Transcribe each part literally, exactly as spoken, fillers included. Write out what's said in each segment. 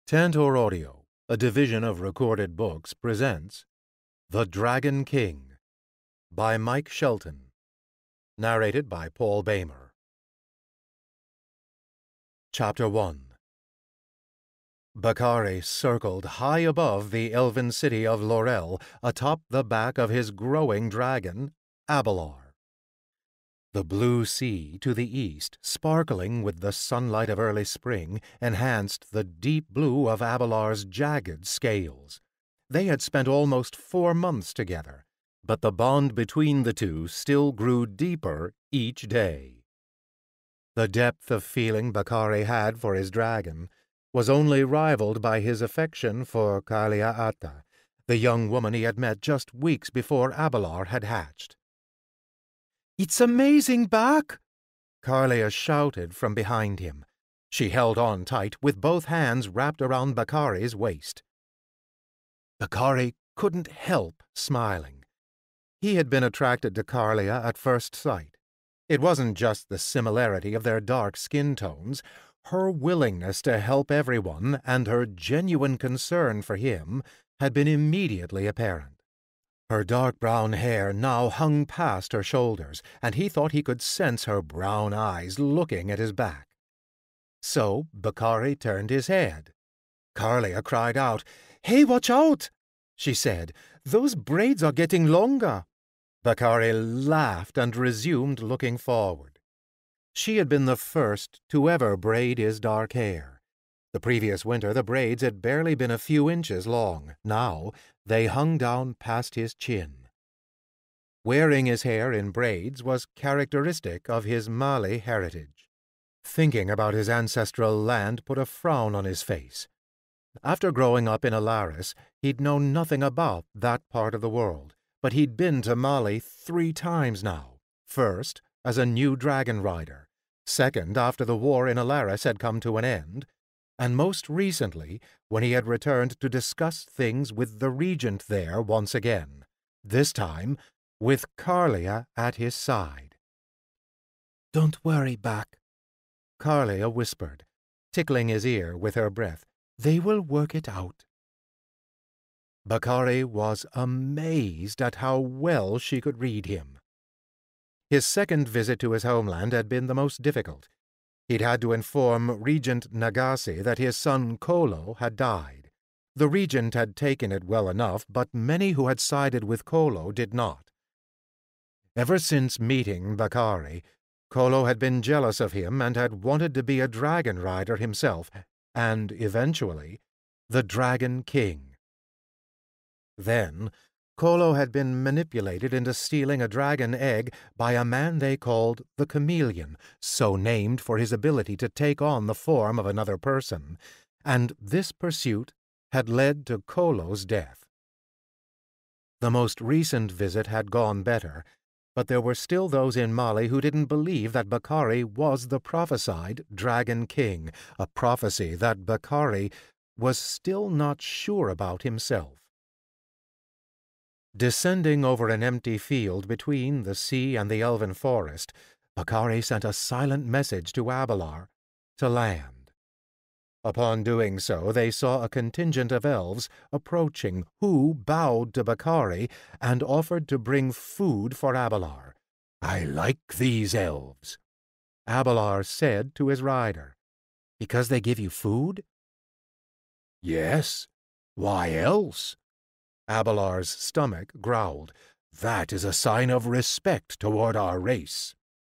Tantor Audio, a division of Recorded Books, presents The Dragon King by Mike Shelton, narrated by Paul Boehmer. Chapter one. Bakari circled high above the elven city of Laurel atop the back of his growing dragon, Abalar. The blue sea to the east, sparkling with the sunlight of early spring, enhanced the deep blue of Abalar's jagged scales. They had spent almost four months together, but the bond between the two still grew deeper each day. The depth of feeling Bakari had for his dragon was only rivaled by his affection for Kalia'ata, the young woman he had met just weeks before Abalar had hatched. "It's amazing, Bak!" Carlia shouted from behind him. She held on tight, with both hands wrapped around Bakari's waist. Bakari couldn't help smiling. He had been attracted to Carlia at first sight. It wasn't just the similarity of their dark skin tones. Her willingness to help everyone and her genuine concern for him had been immediately apparent. Her dark brown hair now hung past her shoulders, and he thought he could sense her brown eyes looking at his back. So Bakari turned his head. Carlia cried out, "Hey, watch out!" she said. "Those braids are getting longer." Bakari laughed and resumed looking forward. She had been the first to ever braid his dark hair. The previous winter the braids had barely been a few inches long. Now they hung down past his chin. Wearing his hair in braids was characteristic of his Mali heritage. Thinking about his ancestral land put a frown on his face. After growing up in Alaris, he'd known nothing about that part of the world, but he'd been to Mali three times now. First, as a new dragon rider. Second, after the war in Alaris had come to an end. And most recently, when he had returned to discuss things with the regent there once again, this time with Carlia at his side. "Don't worry, Bak," Carlia whispered, tickling his ear with her breath. "They will work it out." Bakari was amazed at how well she could read him. His second visit to his homeland had been the most difficult. He'd had to inform Regent Nagasi that his son Kolo had died. The regent had taken it well enough, but many who had sided with Kolo did not. Ever since meeting Bakari, Kolo had been jealous of him and had wanted to be a dragon rider himself, and, eventually, the Dragon King. Then, Kolo had been manipulated into stealing a dragon egg by a man they called the Chameleon, so named for his ability to take on the form of another person, and this pursuit had led to Kolo's death. The most recent visit had gone better, but there were still those in Mali who didn't believe that Bakari was the prophesied Dragon King, a prophecy that Bakari was still not sure about himself. Descending over an empty field between the sea and the elven forest, Bakari sent a silent message to Abalar to land. Upon doing so, they saw a contingent of elves approaching, who bowed to Bakari and offered to bring food for Abalar. "I like these elves," Abalar said to his rider. "Because they give you food?" "Yes. Why else?" Abalar's stomach growled. "That is a sign of respect toward our race."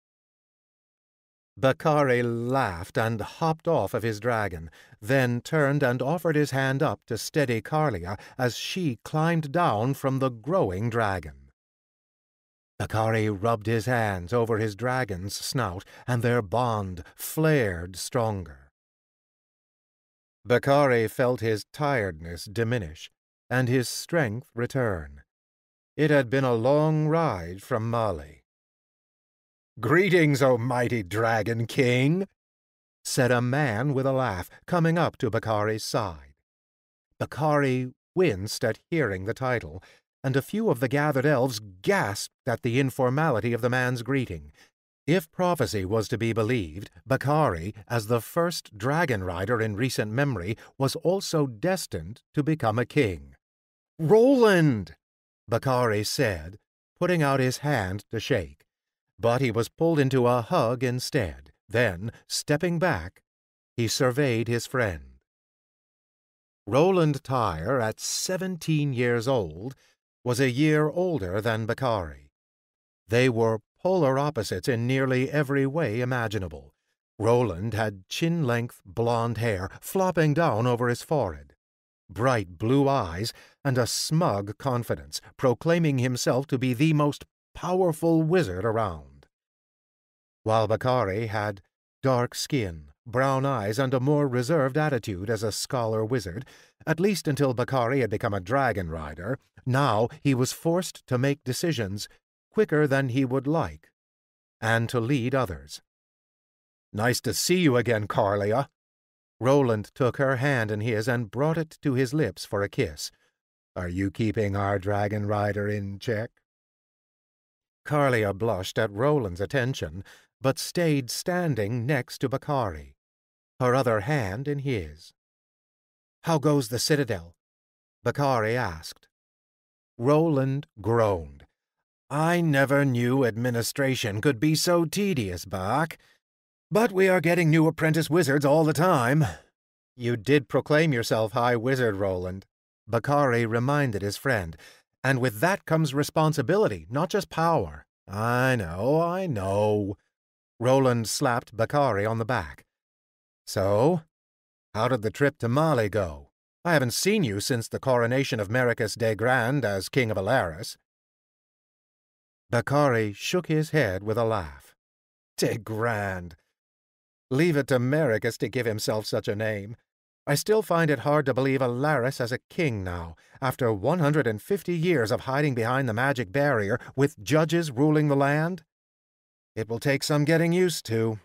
Bakari laughed and hopped off of his dragon, then turned and offered his hand up to steady Carlia as she climbed down from the growing dragon. Bakari rubbed his hands over his dragon's snout, and their bond flared stronger. Bakari felt his tiredness diminish and his strength return. It had been a long ride from Mali. "Greetings, O mighty Dragon King," said a man with a laugh, coming up to Bakari's side. Bakari winced at hearing the title, and a few of the gathered elves gasped at the informality of the man's greeting. If prophecy was to be believed, Bakari, as the first dragon rider in recent memory, was also destined to become a king. "Roland!" Bakari said, putting out his hand to shake. But he was pulled into a hug instead. Then, stepping back, he surveyed his friend. Roland Tyre, at seventeen years old, was a year older than Bakari. They were polar opposites in nearly every way imaginable. Roland had chin-length blonde hair flopping down over his forehead, bright blue eyes, and a smug confidence, proclaiming himself to be the most powerful wizard around. While Bakari had dark skin, brown eyes, and a more reserved attitude as a scholar wizard, at least until Bakari had become a dragon rider. Now he was forced to make decisions quicker than he would like, and to lead others. "Nice to see you again, Carlia." Roland took her hand in his and brought it to his lips for a kiss. "Are you keeping our dragon rider in check?" Carlia blushed at Roland's attention, but stayed standing next to Bakari, her other hand in his. "How goes the Citadel?" Bakari asked. Roland groaned. "I never knew administration could be so tedious, Bak. But we are getting new apprentice wizards all the time." "You did proclaim yourself High Wizard Roland," Bakari reminded his friend. "And with that comes responsibility, not just power." "I know, I know." Roland slapped Bakari on the back. "So, how did the trip to Mali go? I haven't seen you since the coronation of Mericus de Grand as King of Alaris." Bakari shook his head with a laugh. "De Grand! Leave it to Mericus to give himself such a name. I still find it hard to believe Alaris as a king now, after one hundred and fifty years of hiding behind the magic barrier with judges ruling the land. It will take some getting used to."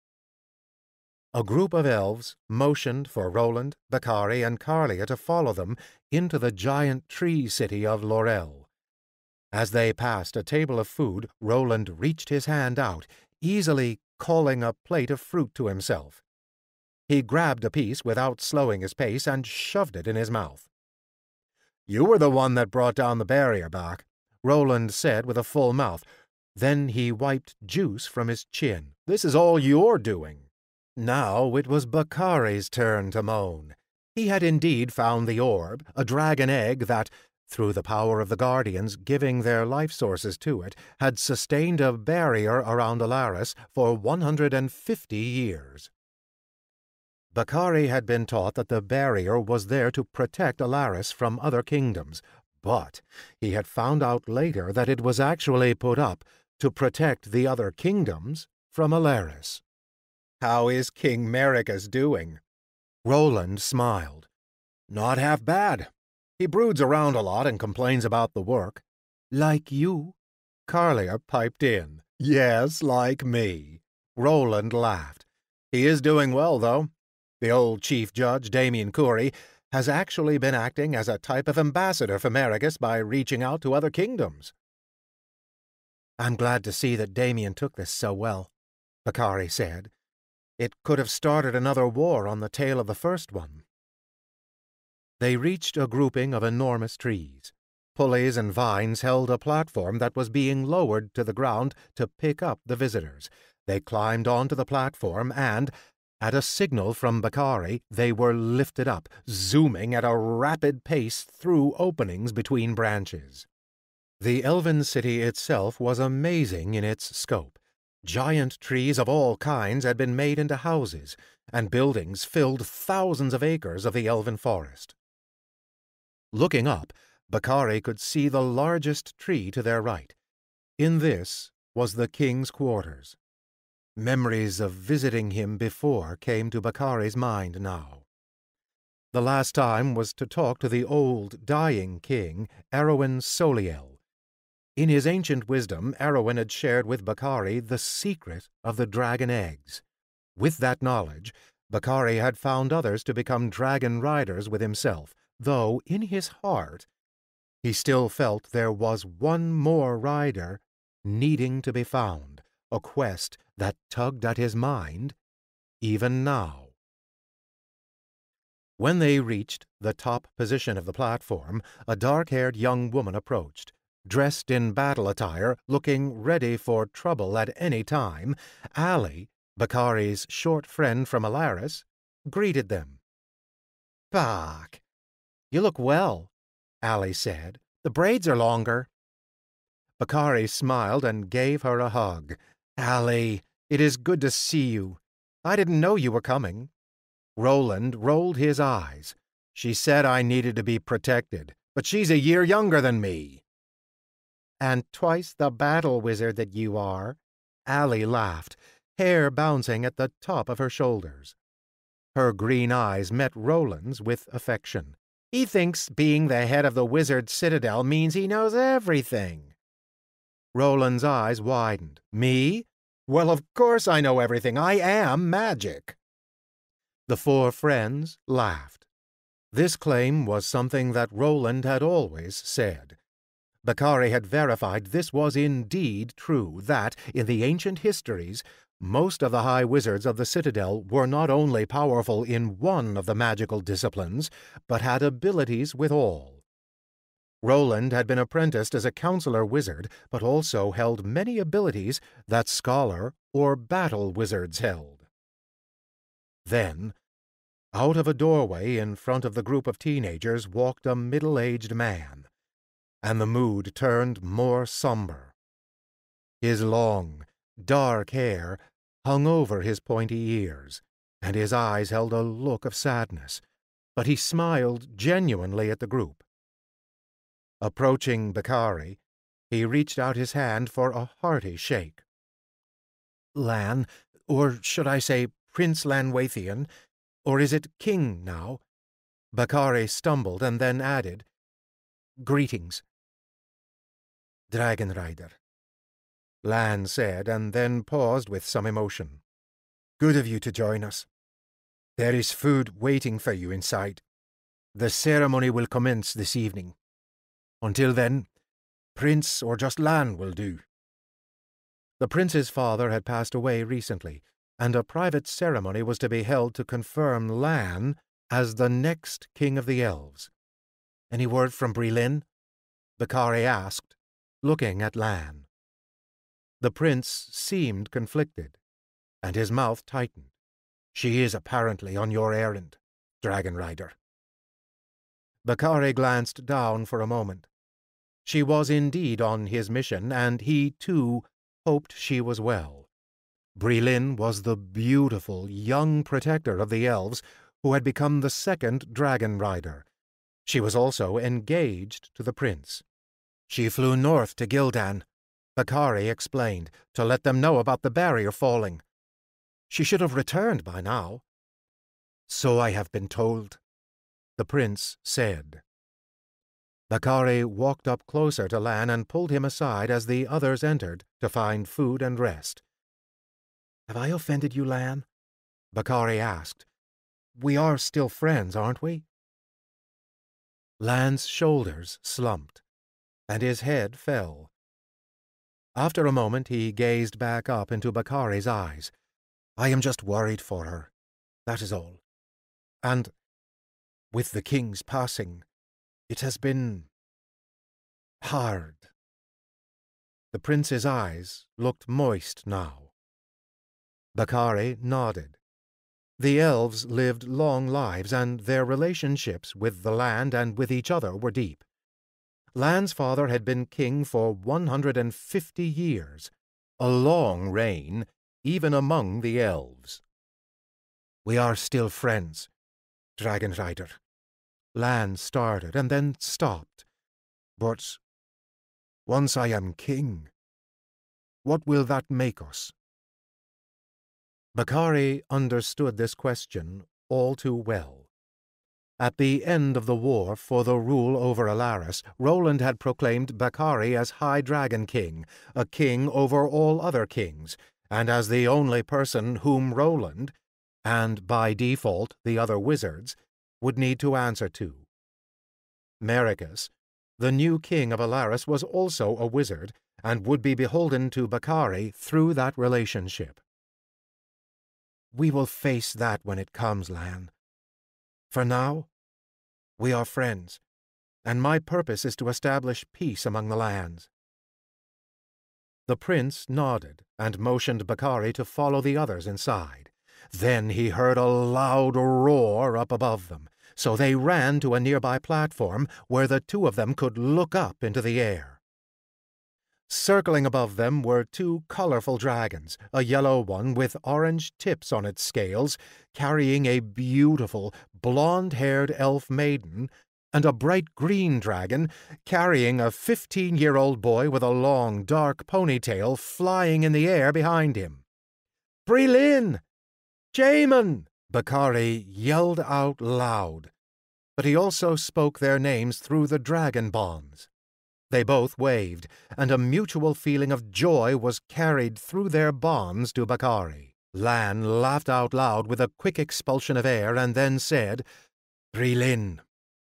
A group of elves motioned for Roland, Bakari, and Carlia to follow them into the giant tree city of Laurel. As they passed a table of food, Roland reached his hand out, easily calling a plate of fruit to himself. He grabbed a piece without slowing his pace and shoved it in his mouth. "You were the one that brought down the barrier, Bak," Roland said with a full mouth. Then he wiped juice from his chin. "This is all your doing." Now it was Bakari's turn to moan. He had indeed found the orb, a dragon egg that, through the power of the Guardians giving their life sources to it, had sustained a barrier around Alaris for one hundred and fifty years. Bakari had been taught that the barrier was there to protect Alaris from other kingdoms, but he had found out later that it was actually put up to protect the other kingdoms from Alaris. "How is King Mericus doing?" Roland smiled. "Not half bad. He broods around a lot and complains about the work." "Like you?" Carlia piped in. "Yes, like me." Roland laughed. "He is doing well, though. The old chief judge, Damien Curry, has actually been acting as a type of ambassador for Mericus by reaching out to other kingdoms." "I'm glad to see that Damien took this so well," Bakari said. "It could have started another war on the tail of the first one." They reached a grouping of enormous trees. Pulleys and vines held a platform that was being lowered to the ground to pick up the visitors. They climbed onto the platform and, at a signal from Bakari, they were lifted up, zooming at a rapid pace through openings between branches. The elven city itself was amazing in its scope. Giant trees of all kinds had been made into houses, and buildings filled thousands of acres of the elven forest. Looking up, Bakari could see the largest tree to their right. In this was the king's quarters. Memories of visiting him before came to Bakari's mind now. The last time was to talk to the old, dying king, Erwin Soliel. In his ancient wisdom, Erwin had shared with Bakari the secret of the dragon eggs. With that knowledge, Bakari had found others to become dragon riders with himself, though in his heart he still felt there was one more rider needing to be found, a quest that tugged at his mind, even now. When they reached the top position of the platform, a dark-haired young woman approached. Dressed in battle attire, looking ready for trouble at any time, Alli, Bakari's short friend from Alaris, greeted them. "Bak, you look well," Alli said. "The braids are longer." Bakari smiled and gave her a hug. "Alli, it is good to see you. I didn't know you were coming." Roland rolled his eyes. "She said I needed to be protected, but she's a year younger than me." "And twice the battle wizard that you are," Alli laughed, hair bouncing at the top of her shoulders. Her green eyes met Roland's with affection. "He thinks being the head of the wizard Citadel means he knows everything." Roland's eyes widened. "Me? Well, of course I know everything. I am magic." The four friends laughed. This claim was something that Roland had always said. Bakari had verified this was indeed true, that, in the ancient histories, most of the High Wizards of the Citadel were not only powerful in one of the magical disciplines, but had abilities with all. Roland had been apprenticed as a counselor wizard, but also held many abilities that scholar or battle wizards held. Then, out of a doorway in front of the group of teenagers walked a middle-aged man, and the mood turned more somber. His long, dark hair hung over his pointy ears, and his eyes held a look of sadness, but he smiled genuinely at the group. Approaching Bakari, he reached out his hand for a hearty shake. "Lan, or should I say Prince Lanwathian, or is it King now?" Bakari stumbled and then added, "Greetings." "Dragon Rider," Lan said, and then paused with some emotion. "Good of you to join us. There is food waiting for you inside. The ceremony will commence this evening. Until then, Prince or just Lan will do." The prince's father had passed away recently, and a private ceremony was to be held to confirm Lan as the next king of the elves. "Any word from Brilin?" Bakari asked, looking at Lan. The prince seemed conflicted, and his mouth tightened. "She is apparently on your errand, Dragon Rider." Bakari glanced down for a moment. She was indeed on his mission, and he, too, hoped she was well. Brilin was the beautiful, young protector of the elves who had become the second Dragon Rider. She was also engaged to the prince. "She flew north to Gildan," Bakari explained, "to let them know about the barrier falling. She should have returned by now." "So I have been told," the prince said. Bakari walked up closer to Lan and pulled him aside as the others entered to find food and rest. "Have I offended you, Lan?" Bakari asked. "We are still friends, aren't we?" Lan's shoulders slumped, and his head fell. After a moment he gazed back up into Bakari's eyes. "I am just worried for her, that is all. And, with the king's passing, it has been hard." The prince's eyes looked moist now. Bakari nodded. The elves lived long lives, and their relationships with the land and with each other were deep. Lan's father had been king for one hundred and fifty years, a long reign even among the elves. "We are still friends, Dragon Rider," Lan started and then stopped. "But once I am king, what will that make us?" Bakari understood this question all too well. At the end of the war for the rule over Alaris, Roland had proclaimed Bakari as High Dragon King, a king over all other kings, and as the only person whom Roland, and by default the other wizards, would need to answer to. Maricus, the new king of Alaris, was also a wizard, and would be beholden to Bakari through that relationship. We will face that when it comes, Lan. For now, we are friends, and my purpose is to establish peace among the lands. The prince nodded and motioned Bakari to follow the others inside. Then he heard a loud roar up above them, so they ran to a nearby platform where the two of them could look up into the air. Circling above them were two colorful dragons, a yellow one with orange tips on its scales, carrying a beautiful, blonde-haired elf maiden, and a bright green dragon carrying a fifteen-year-old boy with a long, dark ponytail flying in the air behind him. "Brilin! Jamin!" Bakari yelled out loud, but he also spoke their names through the dragon bonds. They both waved, and a mutual feeling of joy was carried through their bonds to Bakari. Lan laughed out loud with a quick expulsion of air and then said, "Brilin."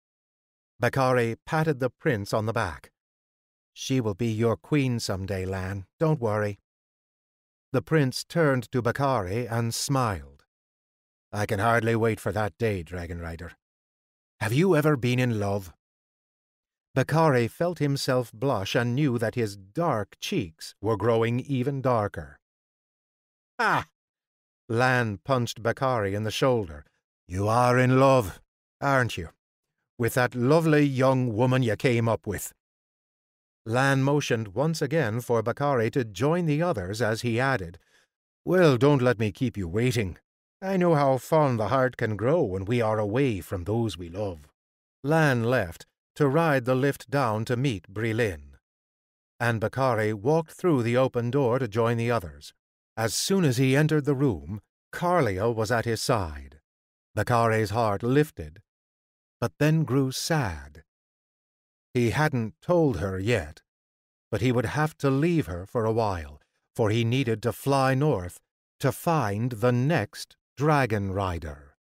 Bakari patted the prince on the back. "She will be your queen someday, Lan. Don't worry." The prince turned to Bakari and smiled. "I can hardly wait for that day, Dragon Rider. Have you ever been in love?" Bakari felt himself blush and knew that his dark cheeks were growing even darker. "Ah!" Lan punched Bakari in the shoulder. "You are in love, aren't you? With that lovely young woman you came up with." Lan motioned once again for Bakari to join the others as he added, "Well, don't let me keep you waiting. I know how fond the heart can grow when we are away from those we love." Lan left to ride the lift down to meet Brilin, and Bakari walked through the open door to join the others. As soon as he entered the room, Carlia was at his side. Bakari's heart lifted, but then grew sad. He hadn't told her yet, but he would have to leave her for a while, for he needed to fly north to find the next Dragon Rider.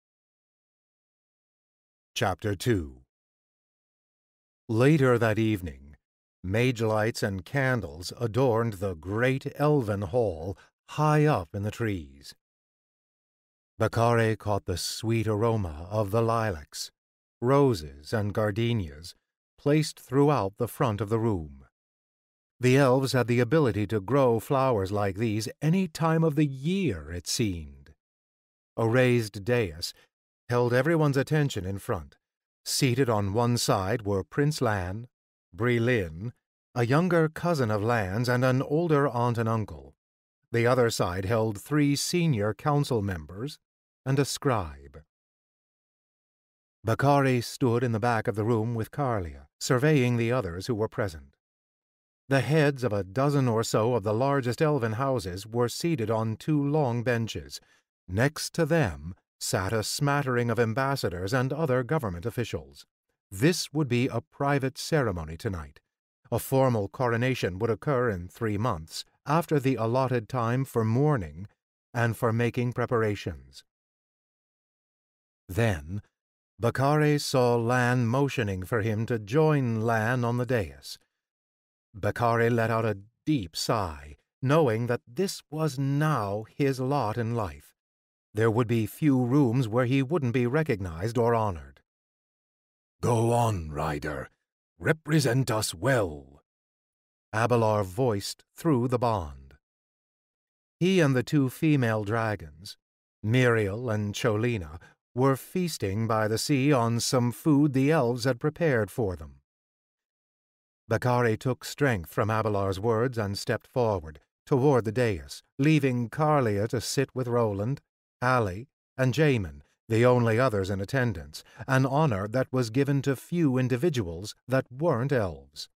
Chapter two. Later that evening, mage lights and candles adorned the great elven hall high up in the trees. Bakari caught the sweet aroma of the lilacs, roses, and gardenias placed throughout the front of the room. The elves had the ability to grow flowers like these any time of the year, it seemed. A raised dais held everyone's attention in front. Seated on one side were Prince Lan, Brilin, a younger cousin of Lan's, and an older aunt and uncle. The other side held three senior council members and a scribe. Bakari stood in the back of the room with Carlia, surveying the others who were present. The heads of a dozen or so of the largest elven houses were seated on two long benches. Next to them sat a smattering of ambassadors and other government officials. This would be a private ceremony tonight. A formal coronation would occur in three months, after the allotted time for mourning and for making preparations. Then, Bakari saw Lan motioning for him to join Lan on the dais. Bakari let out a deep sigh, knowing that this was now his lot in life. There would be few rooms where he wouldn't be recognized or honored. "Go on, Rider. Represent us well," Abalar voiced through the bond. He and the two female dragons, Miriel and Cholina, were feasting by the sea on some food the elves had prepared for them. Bakari took strength from Abalar's words and stepped forward, toward the dais, leaving Carlia to sit with Roland, Alli, and Jamin, the only others in attendance, an honor that was given to few individuals that weren't elves.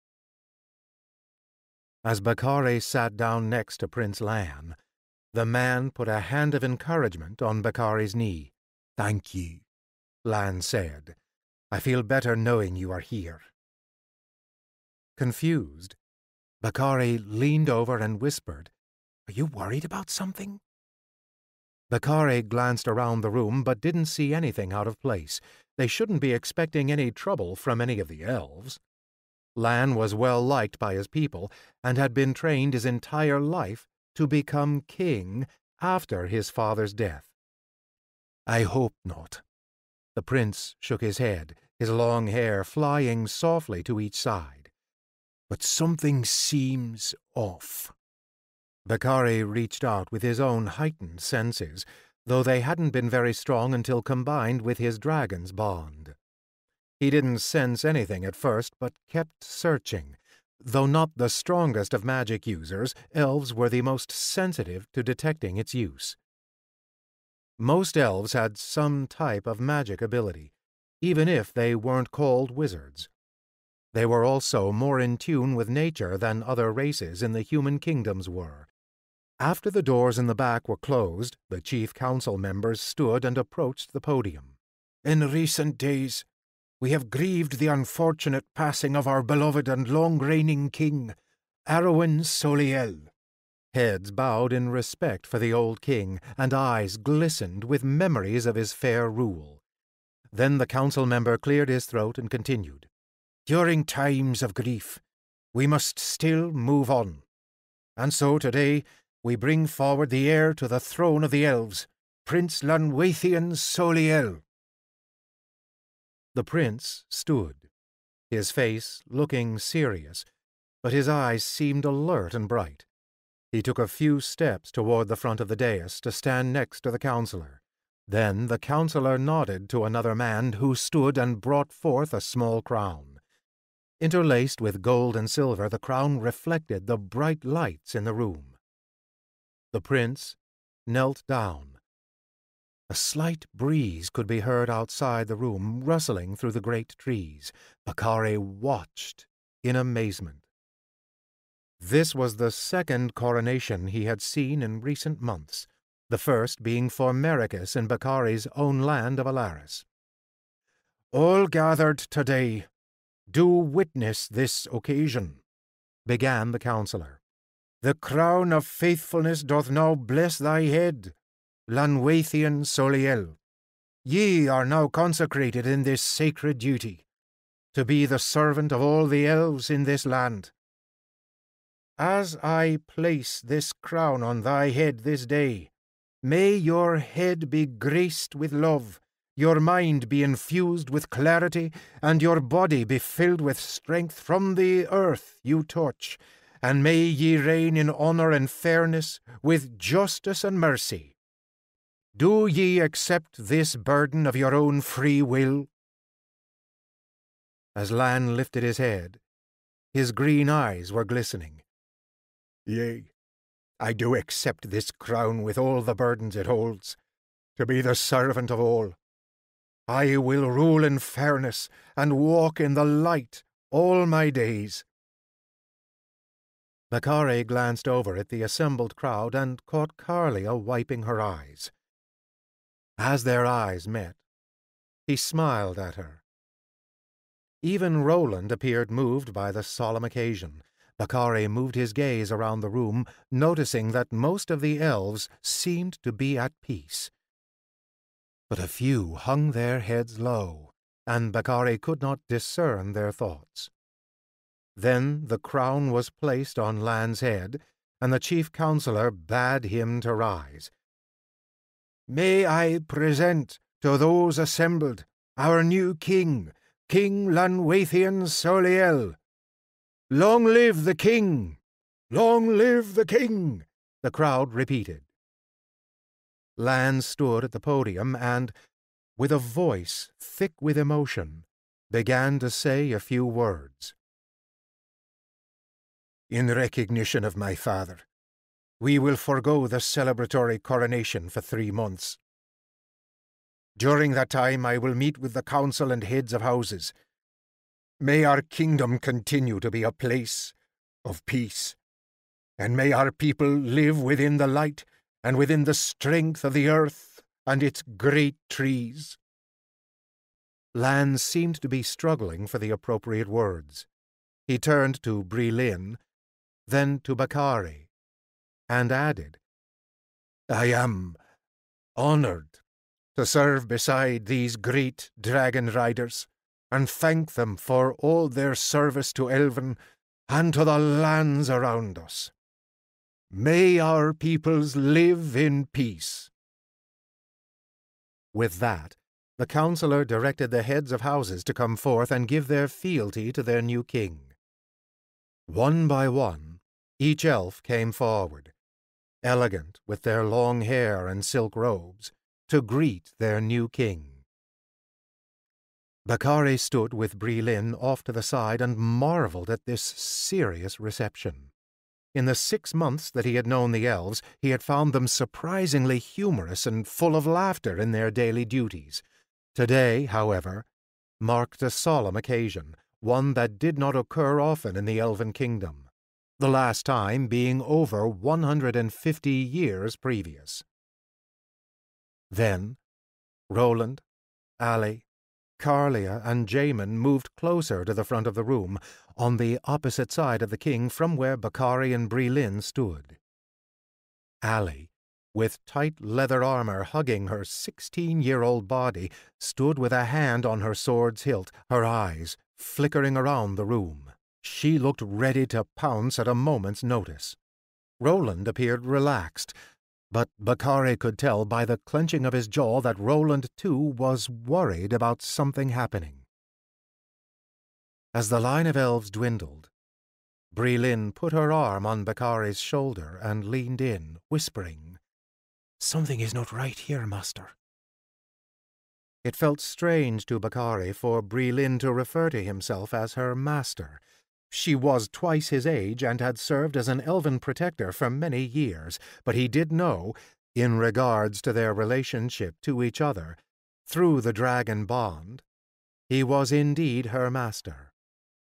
As Bakari sat down next to Prince Lan, the man put a hand of encouragement on Bakari's knee. "Thank you," Lan said. "I feel better knowing you are here." Confused, Bakari leaned over and whispered, "Are you worried about something?" Bakari glanced around the room but didn't see anything out of place. They shouldn't be expecting any trouble from any of the elves. Lan was well liked by his people and had been trained his entire life to become king after his father's death. "I hope not." The prince shook his head, his long hair flying softly to each side. "But something seems off." Bakari reached out with his own heightened senses, though they hadn't been very strong until combined with his dragon's bond. He didn't sense anything at first, but kept searching. Though not the strongest of magic users, elves were the most sensitive to detecting its use. Most elves had some type of magic ability, even if they weren't called wizards. They were also more in tune with nature than other races in the human kingdoms were. After the doors in the back were closed, the chief council members stood and approached the podium. "In recent days, we have grieved the unfortunate passing of our beloved and long-reigning king, Arwen Soliel." Heads bowed in respect for the old king, and eyes glistened with memories of his fair rule. Then the council member cleared his throat and continued. "During times of grief, we must still move on. And so today, we bring forward the heir to the throne of the elves, Prince Lanwathian Soliel." The prince stood, his face looking serious, but his eyes seemed alert and bright. He took a few steps toward the front of the dais to stand next to the counselor. Then the counselor nodded to another man who stood and brought forth a small crown. Interlaced with gold and silver, the crown reflected the bright lights in the room. The prince knelt down. A slight breeze could be heard outside the room, rustling through the great trees. Bakari watched in amazement. This was the second coronation he had seen in recent months, the first being for Mericus in Bakari's own land of Alaris. "All gathered today, do witness this occasion," began the counselor. "The crown of faithfulness doth now bless thy head, Lanwathian Soliel. Ye are now consecrated in this sacred duty, to be the servant of all the elves in this land. As I place this crown on thy head this day, may your head be graced with love, your mind be infused with clarity, and your body be filled with strength from the earth you touch, and may ye reign in honour and fairness, with justice and mercy. Do ye accept this burden of your own free will?" As Lan lifted his head, his green eyes were glistening. "Yea, I do accept this crown with all the burdens it holds, to be the servant of all. I will rule in fairness and walk in the light all my days." Bakari glanced over at the assembled crowd and caught Carlia wiping her eyes. As their eyes met, he smiled at her. Even Roland appeared moved by the solemn occasion. Bakari moved his gaze around the room, noticing that most of the elves seemed to be at peace. But a few hung their heads low, and Bakari could not discern their thoughts. Then the crown was placed on Lan's head, and the chief counselor bade him to rise. "May I present to those assembled our new king, King Lanwathian Soliel. Long live the king! Long live the king!" the crowd repeated. Lan stood at the podium and, with a voice thick with emotion, began to say a few words. "In recognition of my father, we will forego the celebratory coronation for three months. During that time I will meet with the council and heads of houses. May our kingdom continue to be a place of peace, and may our people live within the light and within the strength of the earth and its great trees." Lan seemed to be struggling for the appropriate words. He turned to Brilin, then to Bakari, and added, "I am honored to serve beside these great dragon riders, and thank them for all their service to Elven and to the lands around us. May our peoples live in peace." With that, the councillor directed the heads of houses to come forth and give their fealty to their new king. One by one, each elf came forward, elegant with their long hair and silk robes, to greet their new king. Bakari stood with Brilin off to the side and marveled at this serious reception. In the six months that he had known the elves, he had found them surprisingly humorous and full of laughter in their daily duties. Today, however, marked a solemn occasion, one that did not occur often in the Elven Kingdom, the last time being over one hundred and fifty years previous. Then, Roland, Alli, Carlia, and Jamin moved closer to the front of the room, on the opposite side of the king from where Bakari and Brilin stood. Alli, with tight leather armor hugging her sixteen-year-old body, stood with a hand on her sword's hilt, her eyes flickering around the room. She looked ready to pounce at a moment's notice. Roland appeared relaxed, but Bakari could tell by the clenching of his jaw that Roland, too, was worried about something happening. As the line of elves dwindled, Brilin put her arm on Bakari's shoulder and leaned in, whispering, "Something is not right here, master." It felt strange to Bakari for Brilin to refer to himself as her master. She was twice his age and had served as an elven protector for many years, but he did know, in regards to their relationship to each other, through the dragon bond, he was indeed her master.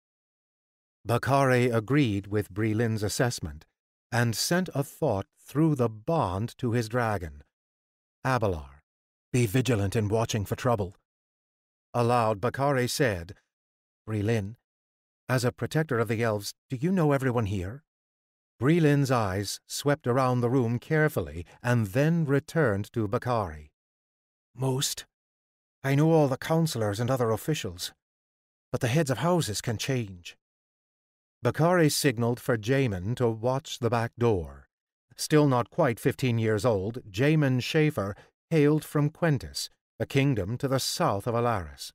Bakari agreed with Brilin's assessment, and sent a thought through the bond to his dragon. "Abelard, be vigilant in watching for trouble." Aloud, Bakari said, "Brilin, as a protector of the elves, do you know everyone here?" Brilin's eyes swept around the room carefully and then returned to Bakari. "Most. I know all the councillors and other officials, but the heads of houses can change." Bakari signaled for Jamin to watch the back door. Still not quite fifteen years old, Jamin Schaefer hailed from Quentis, a kingdom to the south of Alaris.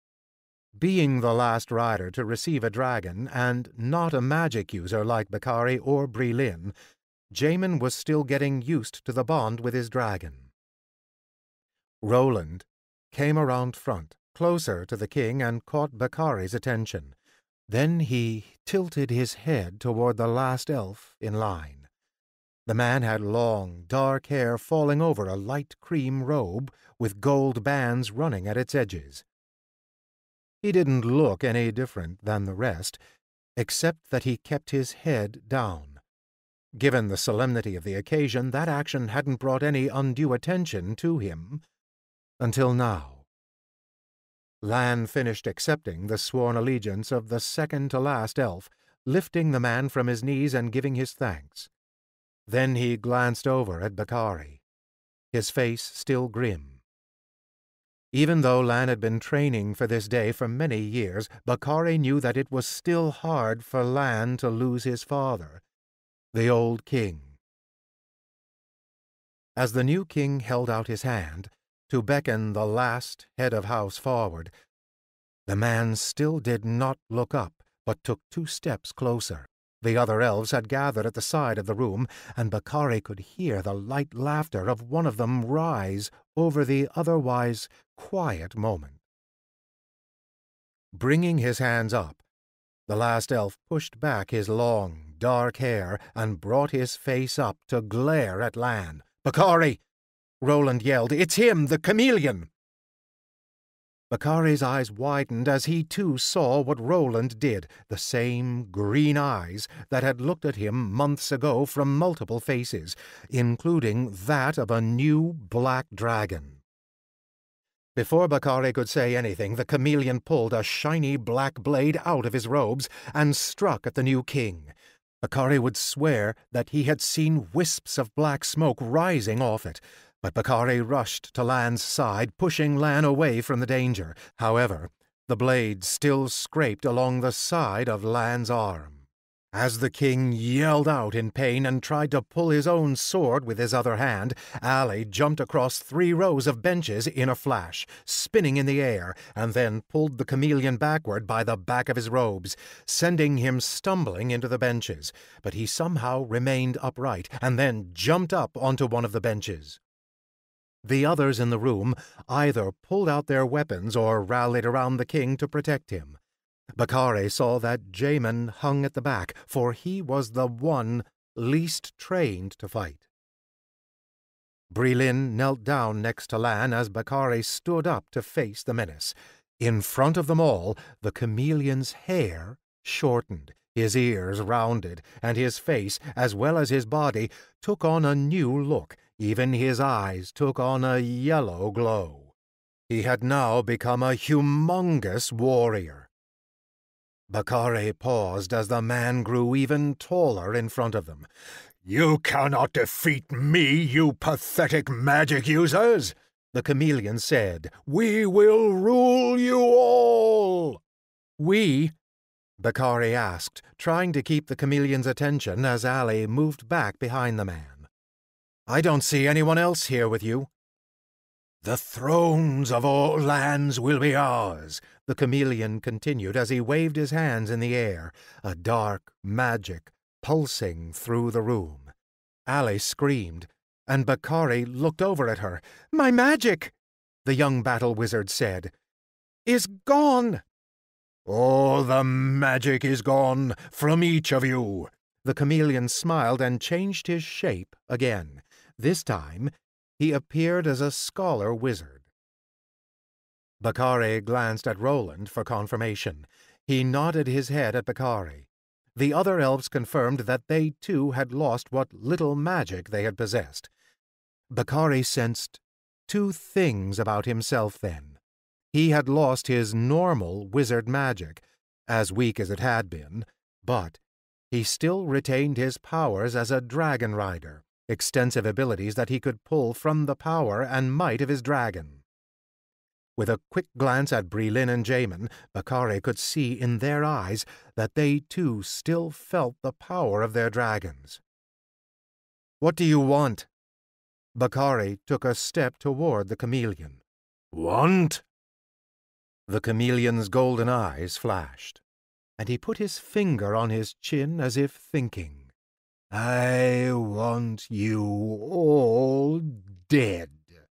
Being the last rider to receive a dragon, and not a magic user like Bakari or Brilin, Jamin was still getting used to the bond with his dragon. Roland came around front, closer to the king, and caught Bakari's attention. Then he tilted his head toward the last elf in line. The man had long, dark hair falling over a light cream robe with gold bands running at its edges. He didn't look any different than the rest, except that he kept his head down. Given the solemnity of the occasion, that action hadn't brought any undue attention to him, until now. Lan finished accepting the sworn allegiance of the second-to-last elf, lifting the man from his knees and giving his thanks. Then he glanced over at Bakari, his face still grim. Even though Lan had been training for this day for many years, Bakari knew that it was still hard for Lan to lose his father, the old king. As the new king held out his hand to beckon the last head of house forward, the man still did not look up, but took two steps closer. The other elves had gathered at the side of the room, and Bakari could hear the light laughter of one of them rise over the otherwise quiet moment. Bringing his hands up, the last elf pushed back his long, dark hair and brought his face up to glare at Lan. "Bakari!" Roland yelled. "It's him, the chameleon!" Bakari's eyes widened as he too saw what Roland did, the same green eyes that had looked at him months ago from multiple faces, including that of a new black dragon. Before Bakari could say anything, the chameleon pulled a shiny black blade out of his robes and struck at the new king. Bakari would swear that he had seen wisps of black smoke rising off it, but Bakari rushed to Lan's side, pushing Lan away from the danger. However, The blade still scraped along the side of Lan's arm. As the king yelled out in pain and tried to pull his own sword with his other hand, Alli jumped across three rows of benches in a flash, spinning in the air, and then pulled the chameleon backward by the back of his robes, sending him stumbling into the benches. But he somehow remained upright, and then jumped up onto one of the benches. The others in the room either pulled out their weapons or rallied around the king to protect him. Bakari saw that Jamin hung at the back, for he was the one least trained to fight. Brilin knelt down next to Lan as Bakari stood up to face the menace. In front of them all, the chameleon's hair shortened, his ears rounded, and his face, as well as his body, took on a new look. Even his eyes took on a yellow glow. He had now become a humongous warrior. Bakari paused as the man grew even taller in front of them. "You cannot defeat me, you pathetic magic users," the chameleon said. "We will rule you all." "We?" Bakari asked, trying to keep the chameleon's attention as Alli moved back behind the man. "I don't see anyone else here with you." "The thrones of all lands will be ours," the chameleon continued as he waved his hands in the air, a dark magic pulsing through the room. Alli screamed, and Bakari looked over at her. "My magic," the young battle wizard said, "is gone." "All the magic is gone from each of you." The chameleon smiled and changed his shape again. This time, he appeared as a scholar wizard. Bakari glanced at Roland for confirmation. He nodded his head at Bakari. The other elves confirmed that they too had lost what little magic they had possessed. Bakari sensed two things about himself then. He had lost his normal wizard magic, as weak as it had been, but he still retained his powers as a dragon rider, extensive abilities that he could pull from the power and might of his dragon. With a quick glance at Brilin and Jamin, Bakari could see in their eyes that they too still felt the power of their dragons. "What do you want?" Bakari took a step toward the chameleon. "Want?" The chameleon's golden eyes flashed, and he put his finger on his chin as if thinking. "I want you all dead."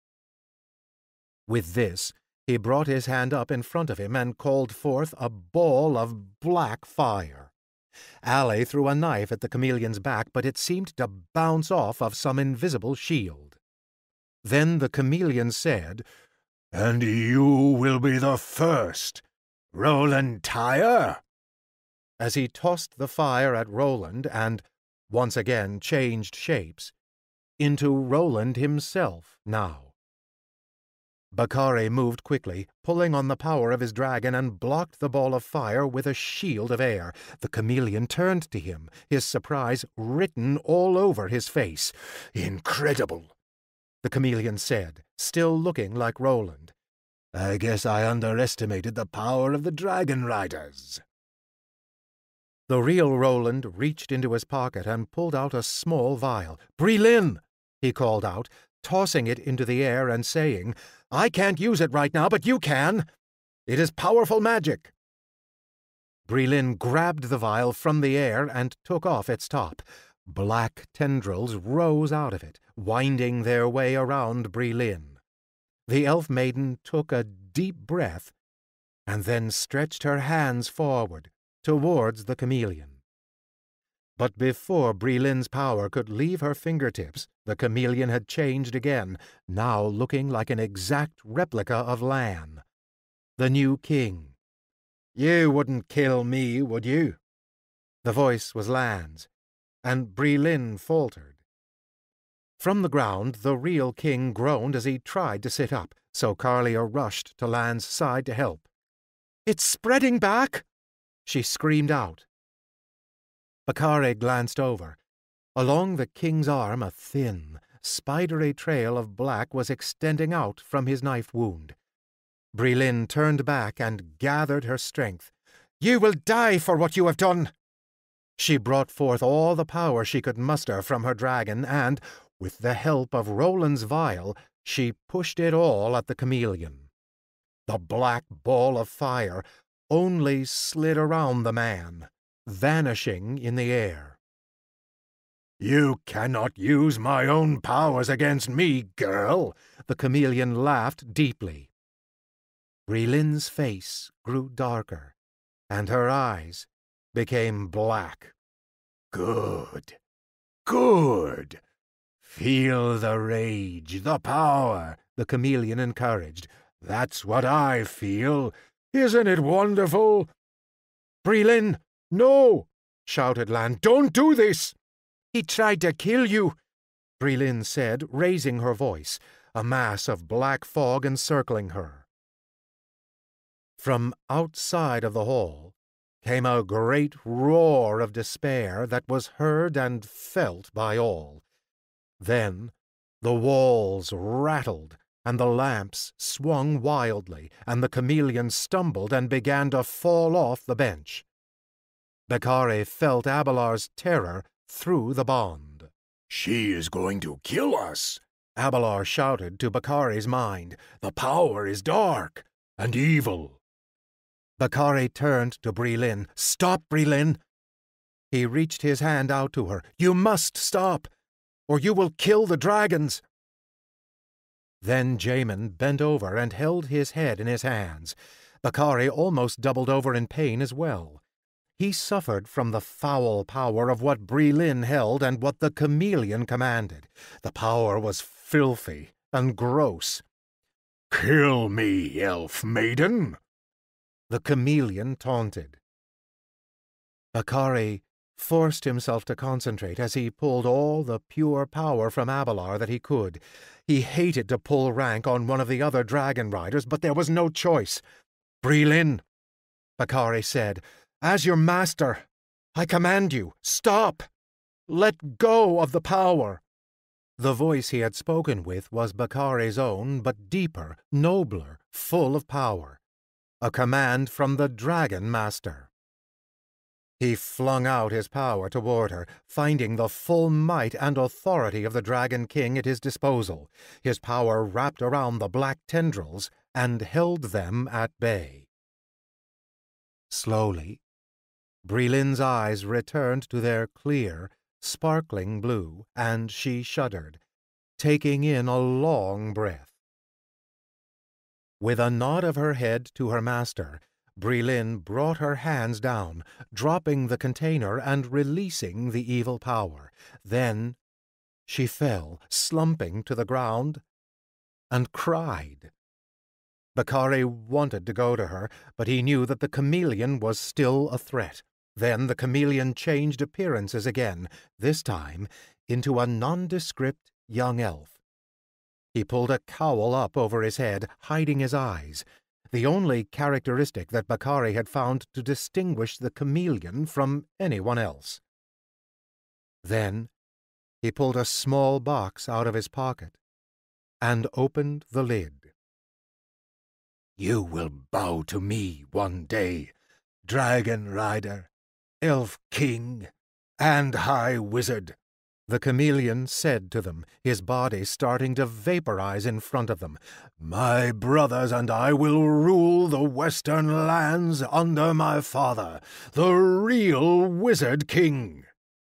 With this, he brought his hand up in front of him and called forth a ball of black fire. Alli threw a knife at the chameleon's back, but it seemed to bounce off of some invisible shield. Then the chameleon said, "And you will be the first, Roland Tyre," as he tossed the fire at Roland and, once again, changed shapes, into Roland himself now. Bakari moved quickly, pulling on the power of his dragon, and blocked the ball of fire with a shield of air. The chameleon turned to him, his surprise written all over his face. "Incredible," the chameleon said, still looking like Roland. "I guess I underestimated the power of the dragon riders." The real Roland reached into his pocket and pulled out a small vial. "Brilin!" he called out, tossing it into the air and saying, "I can't use it right now, but you can. It is powerful magic." Brilin grabbed the vial from the air and took off its top. Black tendrils rose out of it, winding their way around Brilin. The elf maiden took a deep breath and then stretched her hands forward towards the chameleon. But before Brilin's power could leave her fingertips, the chameleon had changed again, now looking like an exact replica of Lan, the new king. "You wouldn't kill me, would you?" The voice was Lan's, and Brilin faltered. From the ground, the real king groaned as he tried to sit up, so Carlia rushed to Lan's side to help. "It's spreading back!" she screamed out. Bakari glanced over. Along the king's arm a thin, spidery trail of black was extending out from his knife wound. Brilin turned back and gathered her strength. "You will die for what you have done!" She brought forth all the power she could muster from her dragon and, with the help of Roland's vial, she pushed it all at the chameleon. The black ball of fire only slid around the man, vanishing in the air. "You cannot use my own powers against me, girl," the chameleon laughed deeply. Brilin's face grew darker, and her eyes became black. "Good, good. Feel the rage, the power," the chameleon encouraged. "That's what I feel. Isn't it wonderful?" "Brilin, no!" shouted Lan. "Don't do this!" "He tried to kill you," Brilin said, raising her voice, a mass of black fog encircling her. From outside of the hall came a great roar of despair that was heard and felt by all. Then the walls rattled, and the lamps swung wildly, and the chameleon stumbled and began to fall off the bench. Bakari felt Abelar's terror through the bond. "She is going to kill us," Abelar shouted to Bakari's mind. "The power is dark and evil." Bakari turned to Brilin. "Stop, Brilin!" He reached his hand out to her. "You must stop, or you will kill the dragons." Then Jamin bent over and held his head in his hands. Bakari almost doubled over in pain as well. He suffered from the foul power of what Brilin held and what the chameleon commanded. The power was filthy and gross. "Kill me, elf maiden," the chameleon taunted. Bakari forced himself to concentrate as he pulled all the pure power from Abelar that he could. He hated to pull rank on one of the other dragon riders, but there was no choice. "Brilin," Bakari said, "as your master, I command you, stop! Let go of the power!" The voice he had spoken with was Bakari's own, but deeper, nobler, full of power. A command from the Dragon Master. He flung out his power toward her, finding the full might and authority of the Dragon King at his disposal. His power wrapped around the black tendrils and held them at bay. Slowly, Brilin's eyes returned to their clear, sparkling blue, and she shuddered, taking in a long breath. With a nod of her head to her master, Brilin brought her hands down, dropping the container and releasing the evil power. Then she fell, slumping to the ground, and cried. Bakari wanted to go to her, but he knew that the chameleon was still a threat. Then the chameleon changed appearances again, this time into a nondescript young elf. He pulled a cowl up over his head, hiding his eyes, the only characteristic that Bakari had found to distinguish the chameleon from anyone else. Then he pulled a small box out of his pocket and opened the lid. "You will bow to me one day, Dragon Rider, Elf King, and High Wizard," the chameleon said to them, his body starting to vaporize in front of them. "My brothers and I will rule the western lands under my father, the real Wizard King."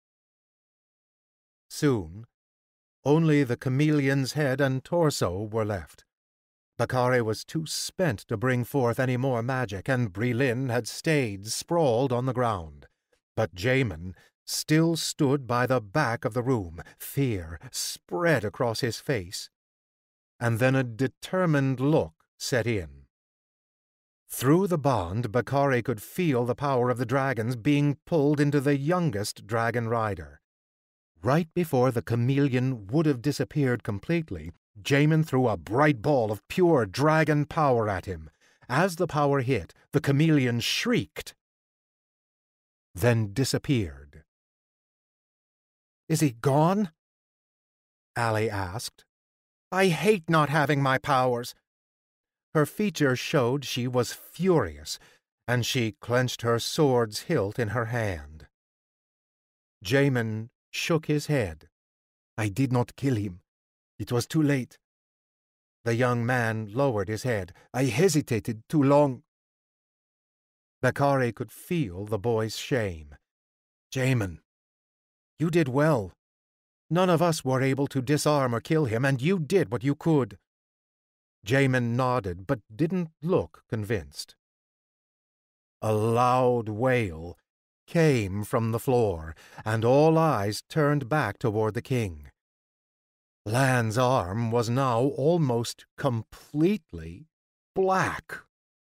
Soon, only the chameleon's head and torso were left. Bakari was too spent to bring forth any more magic, and Brilin had stayed sprawled on the ground. But Jamin still stood by the back of the room, fear spread across his face, and then a determined look set in. Through the bond, Bakari could feel the power of the dragons being pulled into the youngest dragon rider. Right before the chameleon would have disappeared completely, Jamin threw a bright ball of pure dragon power at him. As the power hit, the chameleon shrieked, then disappeared. "Is he gone?" Alli asked. "I hate not having my powers." Her features showed she was furious, and she clenched her sword's hilt in her hand. Jamin shook his head. "I did not kill him. It was too late." The young man lowered his head. "I hesitated too long." Bakari could feel the boy's shame. "Jamin, you did well. None of us were able to disarm or kill him, and you did what you could." Jamin nodded, but didn't look convinced. A loud wail came from the floor, and all eyes turned back toward the king. Lan's arm was now almost completely black.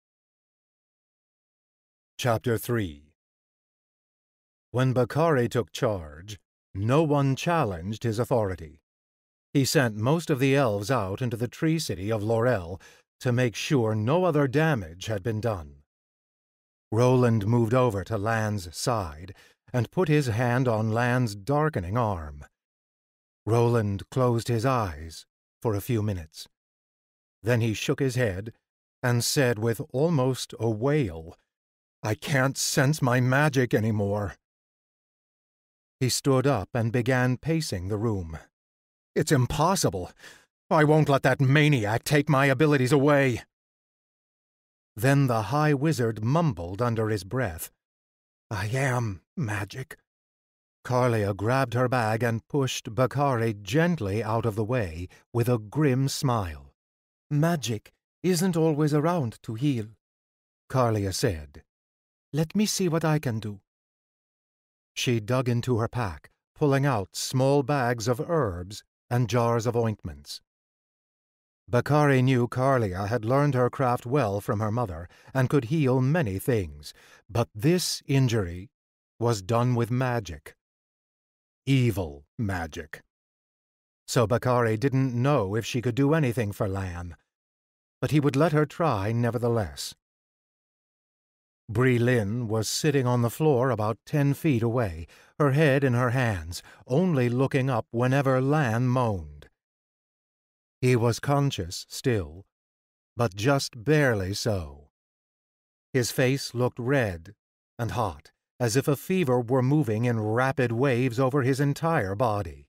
Chapter three. When Bakari took charge, no one challenged his authority. He sent most of the elves out into the tree city of Lorel to make sure no other damage had been done. Roland moved over to Lan's side and put his hand on Lan's darkening arm. Roland closed his eyes for a few minutes. Then he shook his head and said with almost a wail, "I can't sense my magic anymore." He stood up and began pacing the room. "It's impossible. I won't let that maniac take my abilities away." Then the High Wizard mumbled under his breath, "I am magic." Carlia grabbed her bag and pushed Bakari gently out of the way with a grim smile. "Magic isn't always around to heal," Carlia said. "Let me see what I can do." She dug into her pack, pulling out small bags of herbs and jars of ointments. Bakari knew Carlia had learned her craft well from her mother and could heal many things, but this injury was done with magic. Evil magic. So Bakari didn't know if she could do anything for Lan, but he would let her try nevertheless. Brilin was sitting on the floor about ten feet away, her head in her hands, only looking up whenever Lan moaned. He was conscious still, but just barely so. His face looked red and hot, as if a fever were moving in rapid waves over his entire body.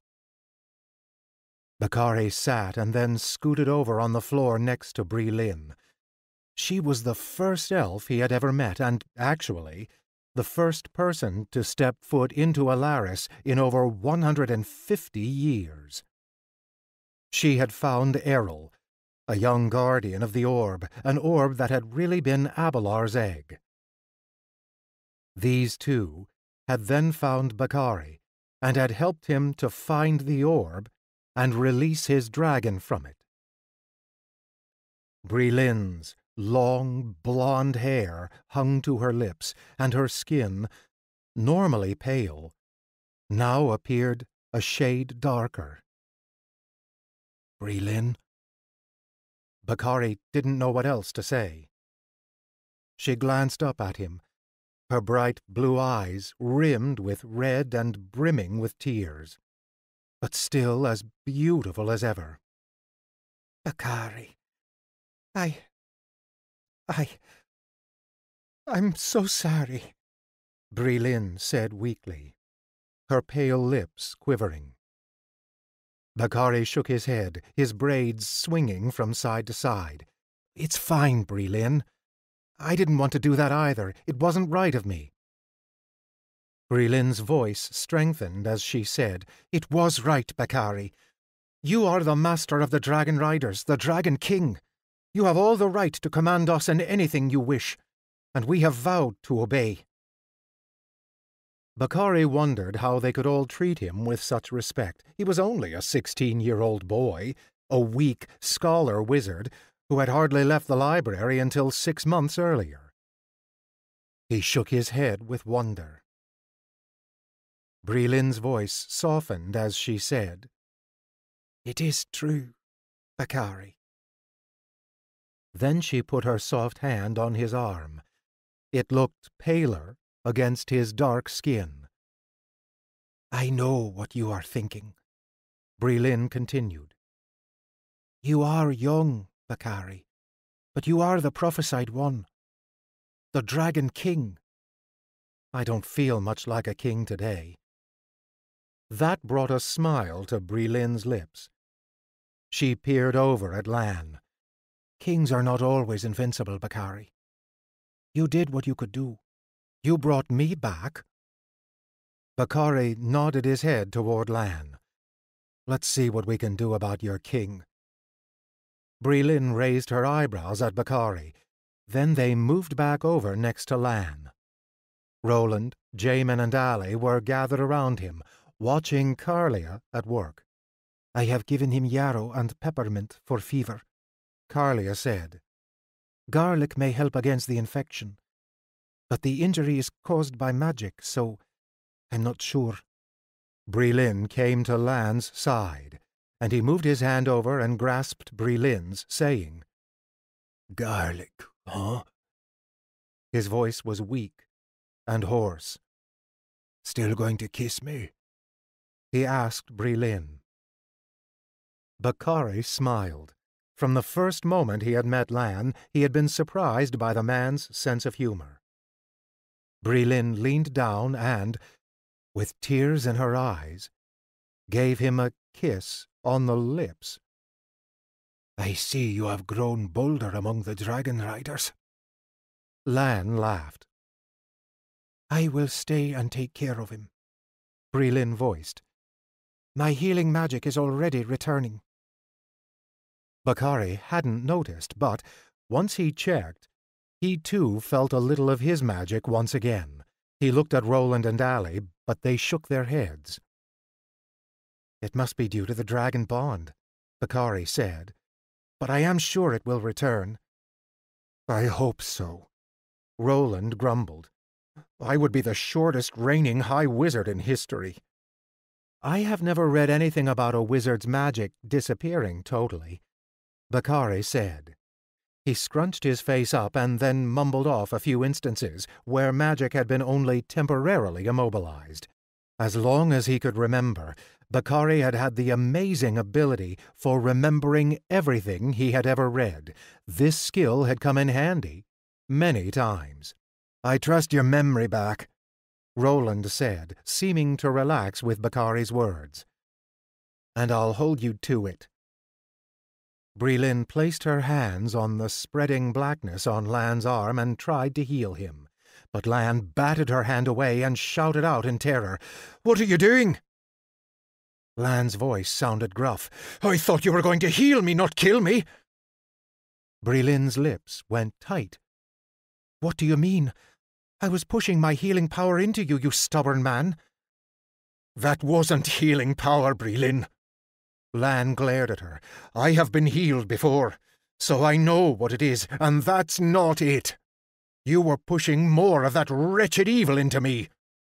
Bakari sat and then scooted over on the floor next to Brilin. She was the first elf he had ever met, and, actually, the first person to step foot into Alaris in over one hundred fifty years. She had found Errol, a young guardian of the orb, an orb that had really been Abelar's egg. These two had then found Bakari, and had helped him to find the orb and release his dragon from it. Brilin's long blonde hair hung to her lips, and her skin, normally pale, now appeared a shade darker. "Brilin?" Bakari didn't know what else to say. She glanced up at him, her bright blue eyes rimmed with red and brimming with tears, but still as beautiful as ever. "Bakari, I... I... I'm so sorry," Brilin said weakly, her pale lips quivering. Bakari shook his head, his braids swinging from side to side. "It's fine, Brilin. I didn't want to do that either. It wasn't right of me." Brilin's voice strengthened as she said, "It was right, Bakari. You are the master of the Dragon Riders, the Dragon King. You have all the right to command us in anything you wish, and we have vowed to obey." Bakari wondered how they could all treat him with such respect. He was only a sixteen-year-old boy, a weak scholar wizard who had hardly left the library until six months earlier. He shook his head with wonder. Brilin's voice softened as she said, "It is true, Bakari." Then she put her soft hand on his arm. It looked paler against his dark skin. "I know what you are thinking," Brilin continued. "You are young, Bakari, But you are the prophesied one. The Dragon King. I don't feel much like a king today. That brought a smile to Brelin's lips. She peered over at Lan. Kings are not always invincible, Bakari. You did what you could do. You brought me back. Bakari nodded his head toward Lan. Let's see what we can do about your king. Brelin raised her eyebrows at Bakari. Then they moved back over next to Lan. Roland, Jamin, and Alli were gathered around him, watching Carlia at work. I have given him yarrow and peppermint for fever, Carlia said. Garlic may help against the infection, but the injury is caused by magic, so I'm not sure. Brelin came to Lan's side, and he moved his hand over and grasped Brelin's, saying, Garlic, huh? His voice was weak and hoarse. Still going to kiss me? He asked Brelin. Bakari smiled. From the first moment he had met Lan, he had been surprised by the man's sense of humor. Brelin leaned down and, with tears in her eyes, gave him a kiss on the lips. I see you have grown bolder among the dragon riders. Lan laughed. I will stay and take care of him, Brelin voiced. My healing magic is already returning. Bakari hadn't noticed, but once he checked, he too felt a little of his magic once again. He looked at Roland and Alli, but they shook their heads. It must be due to the dragon bond, Bakari said, but I am sure it will return. I hope so, Roland grumbled. I would be the shortest reigning High Wizard in history. I have never read anything about a wizard's magic disappearing totally, Bakari said. He scrunched his face up and then mumbled off a few instances where magic had been only temporarily immobilized. As long as he could remember, Bakari had had the amazing ability for remembering everything he had ever read. This skill had come in handy many times. I trust your memory back, Roland said, seeming to relax with Bakari's words. And I'll hold you to it. Brelin placed her hands on the spreading blackness on Lan's arm and tried to heal him. But Lan batted her hand away and shouted out in terror, What are you doing? Lan's voice sounded gruff. I thought you were going to heal me, not kill me. Brelin's lips went tight. What do you mean? I was pushing my healing power into you, you stubborn man. That wasn't healing power, Brelin. Lan glared at her. I have been healed before, so I know what it is, and that's not it. You were pushing more of that wretched evil into me.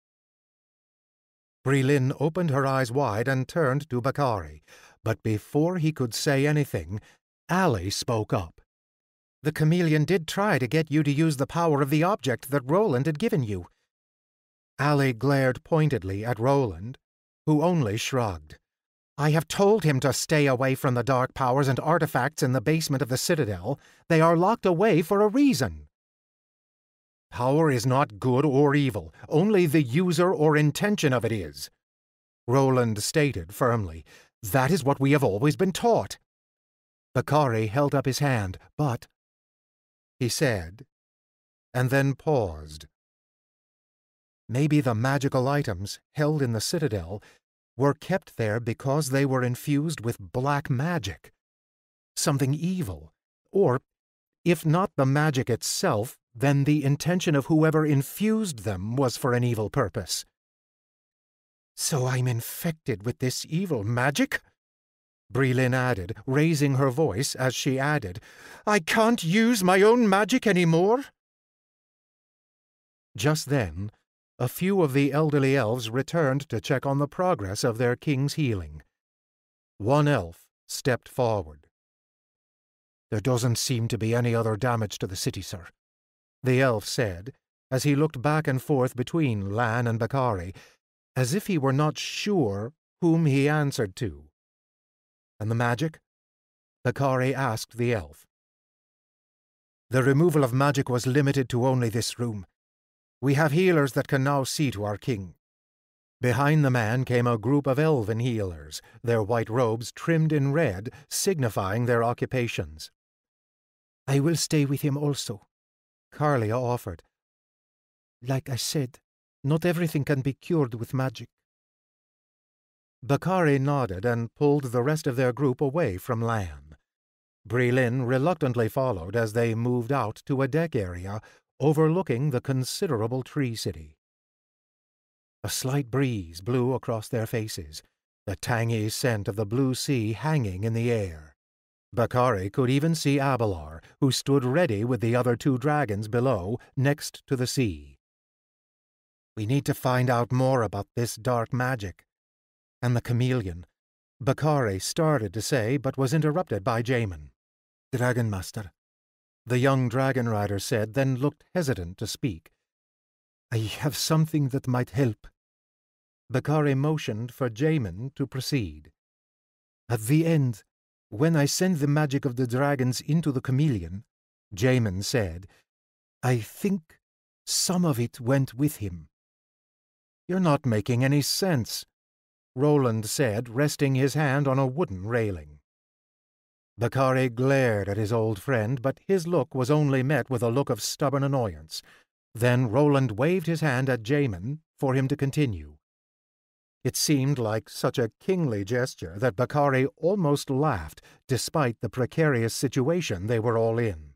Brelin opened her eyes wide and turned to Bakari, but before he could say anything, Alli spoke up. The chameleon did try to get you to use the power of the object that Roland had given you. Alli glared pointedly at Roland, who only shrugged. I have told him to stay away from the dark powers and artifacts in the basement of the Citadel. They are locked away for a reason. Power is not good or evil. Only the user or intention of it is, Roland stated firmly. That is what we have always been taught. Bakari held up his hand, but, he said, and then paused. Maybe the magical items held in the Citadel were kept there because they were infused with black magic, something evil, or, if not the magic itself, then the intention of whoever infused them was for an evil purpose. So I'm infected with this evil magic? Brelin added, raising her voice as she added, I can't use my own magic anymore? Just then, a few of the elderly elves returned to check on the progress of their king's healing. One elf stepped forward. There doesn't seem to be any other damage to the city, sir, the elf said, as he looked back and forth between Lan and Bakari, as if he were not sure whom he answered to. And the magic? Bakari asked the elf. The removal of magic was limited to only this room. We have healers that can now see to our king." Behind the man came a group of elven healers, their white robes trimmed in red, signifying their occupations. "I will stay with him also," Carlia offered. "Like I said, not everything can be cured with magic." Bakari nodded and pulled the rest of their group away from Lan. Brilin reluctantly followed as they moved out to a deck area overlooking the considerable tree city. A slight breeze blew across their faces, the tangy scent of the blue sea hanging in the air. Bakari could even see Abalar, who stood ready with the other two dragons below, next to the sea. "We need to find out more about this dark magic. And the chameleon," Bakari started to say, but was interrupted by Jamin. "Dragon Master," the young dragon rider said, then looked hesitant to speak. "I have something that might help." Bakari motioned for Jamin to proceed. "At the end, when I send the magic of the dragons into the chameleon," Jamin said, "I think some of it went with him." "You're not making any sense," Roland said, resting his hand on a wooden railing. Bakari glared at his old friend, but his look was only met with a look of stubborn annoyance. Then Roland waved his hand at Jamin for him to continue. It seemed like such a kingly gesture that Bakari almost laughed, despite the precarious situation they were all in.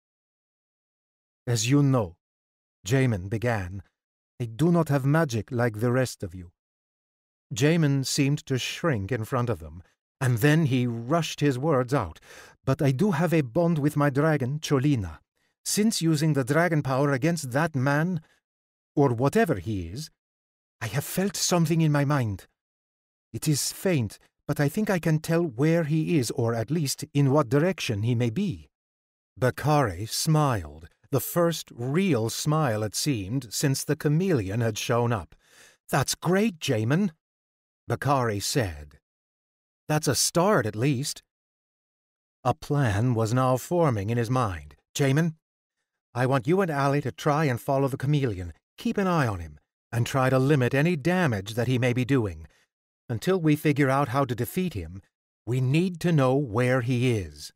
"As you know," Jamin began, "I do not have magic like the rest of you." Jamin seemed to shrink in front of them, and then he rushed his words out. "But I do have a bond with my dragon, Cholina. Since using the dragon power against that man, or whatever he is, I have felt something in my mind. It is faint, but I think I can tell where he is, or at least in what direction he may be." Bakari smiled, the first real smile, it seemed, since the chameleon had shown up. "That's great, Jamin," Bakari said. "That's a start, at least." A plan was now forming in his mind. "Jamin, I want you and Alli to try and follow the chameleon, keep an eye on him, and try to limit any damage that he may be doing. Until we figure out how to defeat him, we need to know where he is."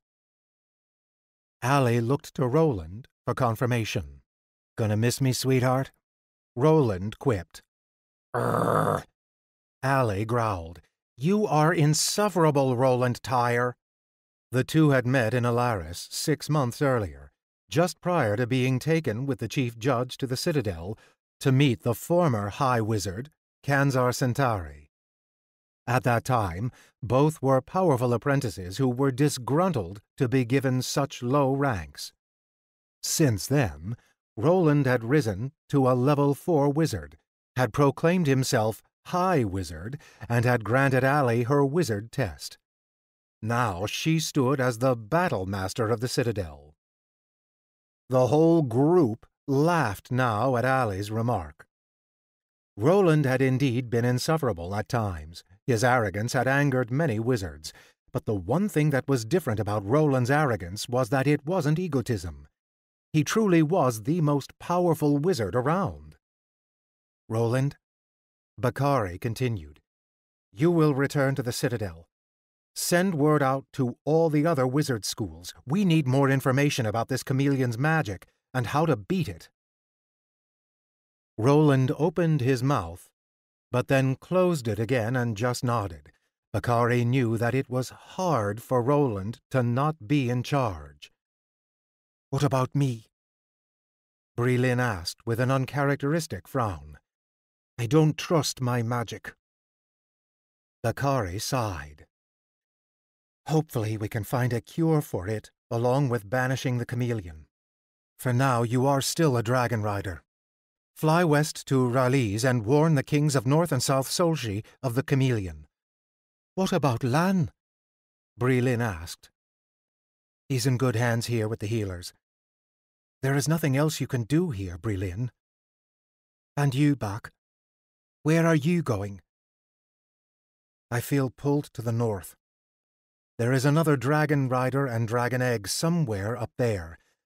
Alli looked to Roland for confirmation. "Gonna miss me, sweetheart?" Roland quipped. "Urgh." Alli growled. "You are insufferable, Roland Tyre." The two had met in Alaris six months earlier, just prior to being taken with the chief judge to the Citadel to meet the former High Wizard, Kanzar Centauri. At that time, both were powerful apprentices who were disgruntled to be given such low ranks. Since then, Roland had risen to a level four wizard, had proclaimed himself High Wizard, and had granted Alli her wizard test. Now she stood as the Battlemaster of the Citadel. The whole group laughed now at Alli's remark. Roland had indeed been insufferable at times. His arrogance had angered many wizards, but the one thing that was different about Roland's arrogance was that it wasn't egotism. He truly was the most powerful wizard around. "Roland," Bakari continued, "you will return to the Citadel. Send word out to all the other wizard schools. We need more information about this chameleon's magic and how to beat it." Roland opened his mouth, but then closed it again and just nodded. Bakari knew that it was hard for Roland to not be in charge. "What about me?" Brilin asked with an uncharacteristic frown. "I don't trust my magic." Bakari sighed. "Hopefully we can find a cure for it, along with banishing the chameleon. For now you are still a dragon rider. Fly west to R'lyeh and warn the kings of North and South Solji of the chameleon." "What about Lan?" Brilin asked. "He's in good hands here with the healers. There is nothing else you can do here, Brilin." "And you, Bak? Where are you going?" "I feel pulled to the north. There is another dragon rider and dragon egg somewhere up there,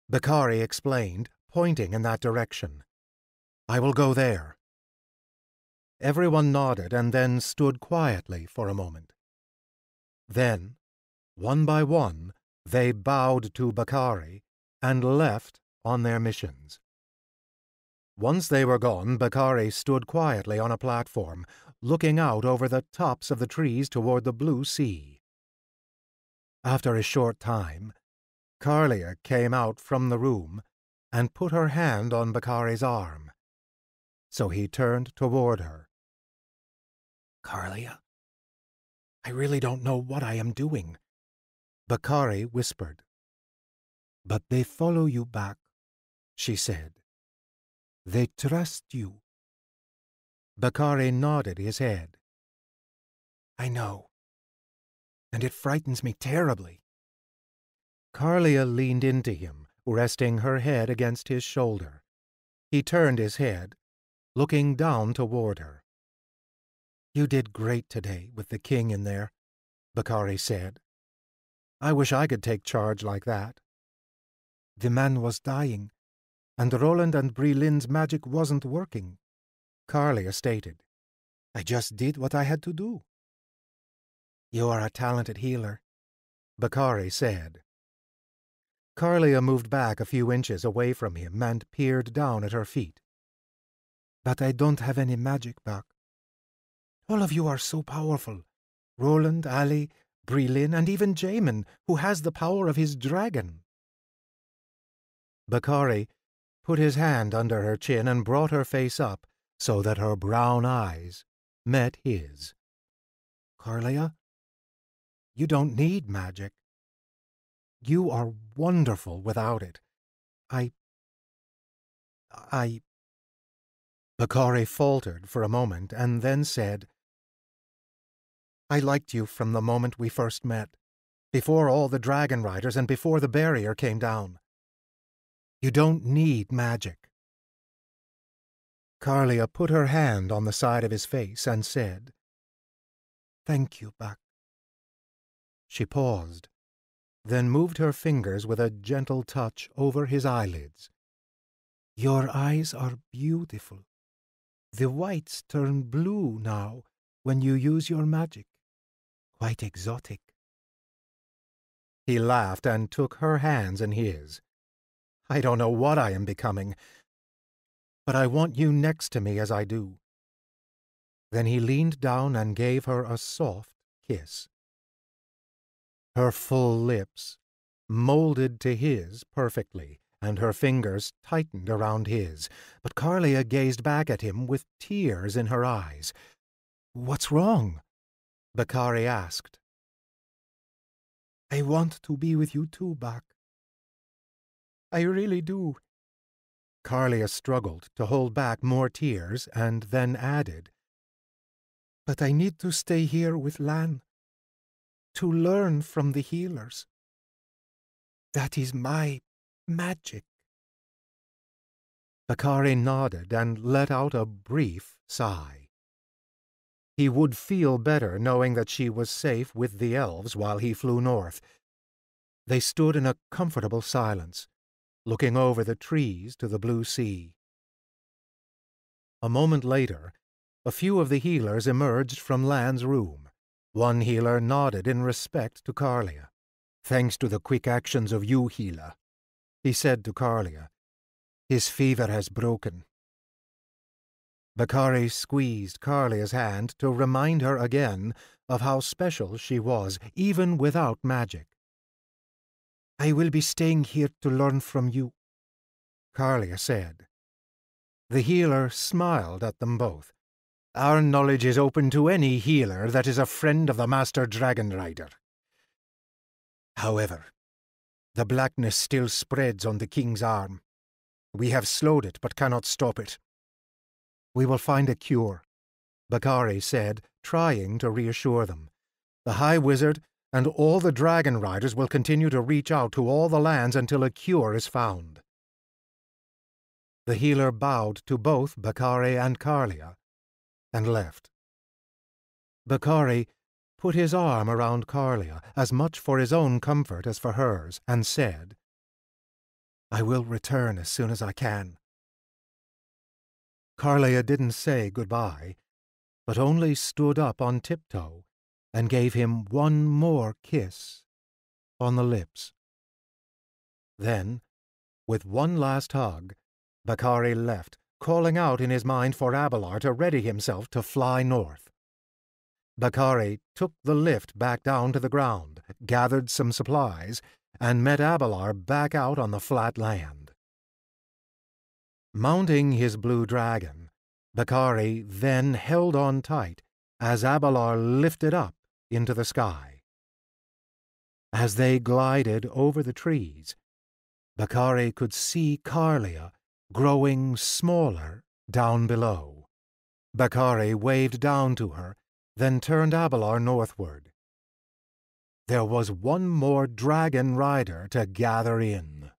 Bakari explained, pointing in that direction. "I will go there." Everyone nodded and then stood quietly for a moment. Then, one by one, they bowed to Bakari and left on their missions. Once they were gone, Bakari stood quietly on a platform, looking out over the tops of the trees toward the blue sea. After a short time, Carlia came out from the room and put her hand on Bakari's arm. So he turned toward her. "Carlia, I really don't know what I am doing," Bakari whispered. "But they follow you back," she said. "They trust you." Bakari nodded his head. "I know, and it frightens me terribly." Carlia leaned into him, resting her head against his shoulder. He turned his head, looking down toward her. "You did great today with the king in there," Bakari said. "I wish I could take charge like that." "The man was dying, and Roland and Brelin's magic wasn't working," Carlia stated. "I just did what I had to do." "You are a talented healer," Bakari said. Carlia moved back a few inches away from him and peered down at her feet. "But I don't have any magic back. All of you are so powerful. Roland, Alli, Brelin, and even Jamin, who has the power of his dragon." Bakari put his hand under her chin and brought her face up so that her brown eyes met his. "Carlia, you don't need magic. You are wonderful without it. I... I... Bakari faltered for a moment and then said, "I liked you from the moment we first met, before all the dragon riders and before the barrier came down. You don't need magic." Carlia put her hand on the side of his face and said, "Thank you, Bak." She paused, then moved her fingers with a gentle touch over his eyelids. "Your eyes are beautiful. The whites turn blue now when you use your magic. Quite exotic." He laughed and took her hands in his. "I don't know what I am becoming, but I want you next to me as I do." Then he leaned down and gave her a soft kiss. Her full lips molded to his perfectly, and her fingers tightened around his, but Carlia gazed back at him with tears in her eyes. "What's wrong?" Bakari asked. "I want to be with you too, Bak. I really do." Carlia struggled to hold back more tears and then added, "But I need to stay here with Lan, to learn from the healers. That is my magic." Bakari nodded and let out a brief sigh. He would feel better knowing that she was safe with the elves while he flew north. They stood in a comfortable silence, looking over the trees to the blue sea. A moment later, a few of the healers emerged from Lan's room. One healer nodded in respect to Carlia. "Thanks to the quick actions of you, healer," he said to Carlia. "His fever has broken." Bakari squeezed Carlia's hand to remind her again of how special she was, even without magic. "I will be staying here to learn from you," Carlia said. The healer smiled at them both. "Our knowledge is open to any healer that is a friend of the Master Dragon Rider. However, the blackness still spreads on the king's arm. We have slowed it, but cannot stop it." "We will find a cure," Bakari said, trying to reassure them. "The High Wizard and all the dragon riders will continue to reach out to all the lands until a cure is found." The healer bowed to both Bakari and Carlia and left. Bakari put his arm around Carlia, as much for his own comfort as for hers, and said, I will return as soon as I can." Carlia didn't say goodbye, but only stood up on tiptoe and gave him one more kiss on the lips. Then, with one last hug, Bakari left, calling out in his mind for Abelard to ready himself to fly north. Bakari took the lift back down to the ground, gathered some supplies, and met Abelard back out on the flat land. Mounting his blue dragon, Bakari then held on tight as Abelard lifted up into the sky. As they glided over the trees, Bakari could see Carlia growing smaller down below. Bakari waved down to her, then turned Abelard northward. There was one more dragon rider to gather in.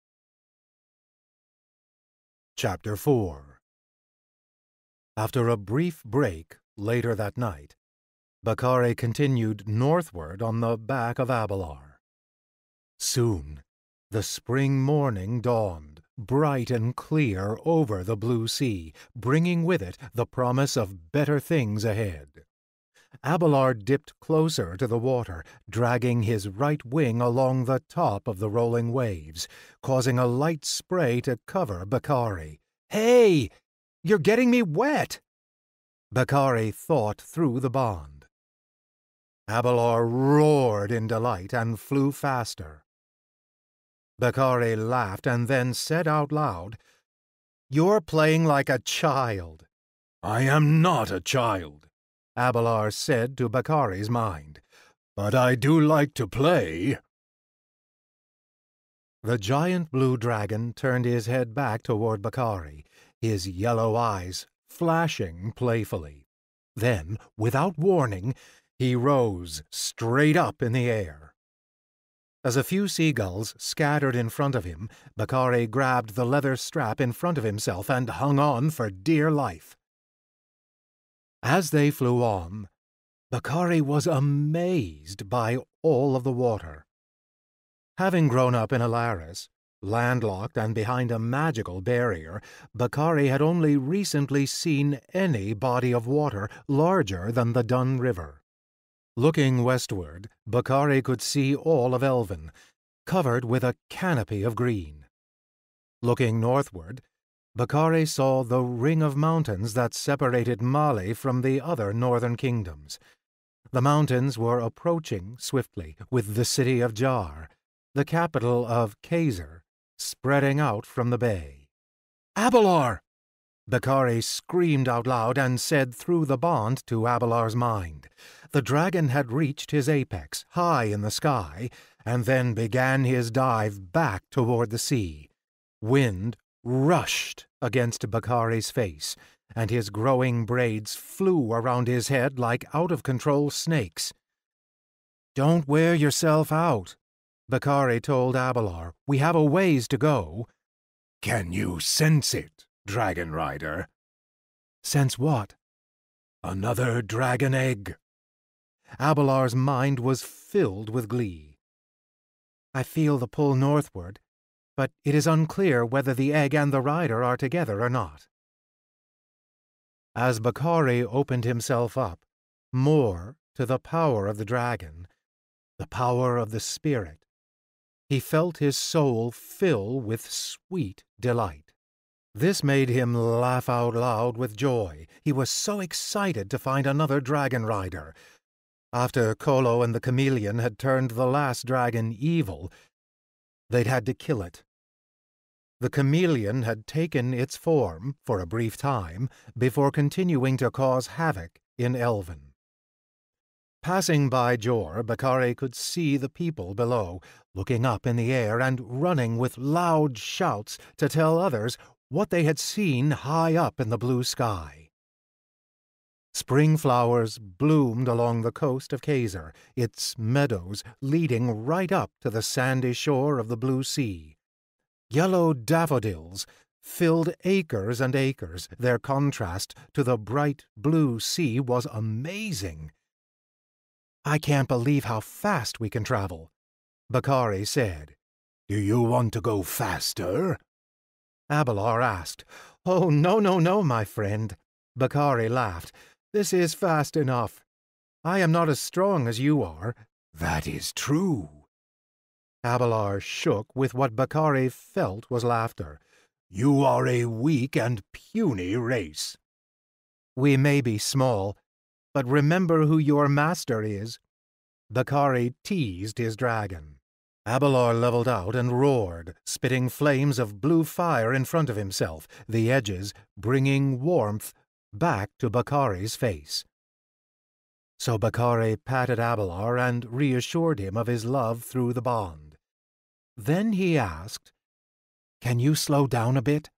Chapter four. After a brief break later that night, Bakari continued northward on the back of Abelard. Soon, the spring morning dawned, bright and clear over the blue sea, bringing with it the promise of better things ahead. Abelard dipped closer to the water, dragging his right wing along the top of the rolling waves, causing a light spray to cover Bakari. "Hey! You're getting me wet!" Bakari thought through the bond. Abelard roared in delight and flew faster. Bakari laughed and then said out loud, "You're playing like a child." "I am not a child," Abelard said to Bakari's mind, "but I do like to play." The giant blue dragon turned his head back toward Bakari, his yellow eyes flashing playfully. Then, without warning, he rose straight up in the air. As a few seagulls scattered in front of him, Bakari grabbed the leather strap in front of himself and hung on for dear life. As they flew on, Bakari was amazed by all of the water. Having grown up in Alaris, landlocked and behind a magical barrier, Bakari had only recently seen any body of water larger than the Dun River. Looking westward, Bakari could see all of Elven, covered with a canopy of green. Looking northward, Bakari saw the ring of mountains that separated Mali from the other northern kingdoms. The mountains were approaching swiftly, with the city of Jar, the capital of Kaiser, spreading out from the bay. "Abelard!" Bakari screamed out loud and said through the bond to Abelard's mind. The dragon had reached his apex, high in the sky, and then began his dive back toward the sea. Wind rushed against Bakari's face, and his growing braids flew around his head like out-of-control snakes. "Don't wear yourself out," Bakari told Abelard. "We have a ways to go." "Can you sense it, Dragon Rider?" "Sense what?" "Another dragon egg." Abelard's mind was filled with glee. "I feel the pull northward, but it is unclear whether the egg and the rider are together or not." As Bakari opened himself up more to the power of the dragon, the power of the spirit, he felt his soul fill with sweet delight. This made him laugh out loud with joy. He was so excited to find another dragon rider. After Kolo and the chameleon had turned the last dragon evil, they'd had to kill it. The chameleon had taken its form for a brief time before continuing to cause havoc in Elven. Passing by Jor, Bakari could see the people below, looking up in the air and running with loud shouts to tell others what they had seen high up in the blue sky. Spring flowers bloomed along the coast of Kaiser, its meadows leading right up to the sandy shore of the blue sea. Yellow daffodils filled acres and acres. Their contrast to the bright blue sea was amazing. "I can't believe how fast we can travel," Bakari said. Do you want to go faster? Abelard asked. Oh, no, no, no, my friend. Bakari laughed. This is fast enough. I am not as strong as you are. That is true. Abelard shook with what Bakari felt was laughter. You are a weak and puny race. We may be small, but remember who your master is. Bakari teased his dragon. Abelard leveled out and roared, spitting flames of blue fire in front of himself, the edges bringing warmth back to Bakari's face. So Bakari patted Abelard and reassured him of his love through the bond. Then he asked, "Can you slow down a bit?"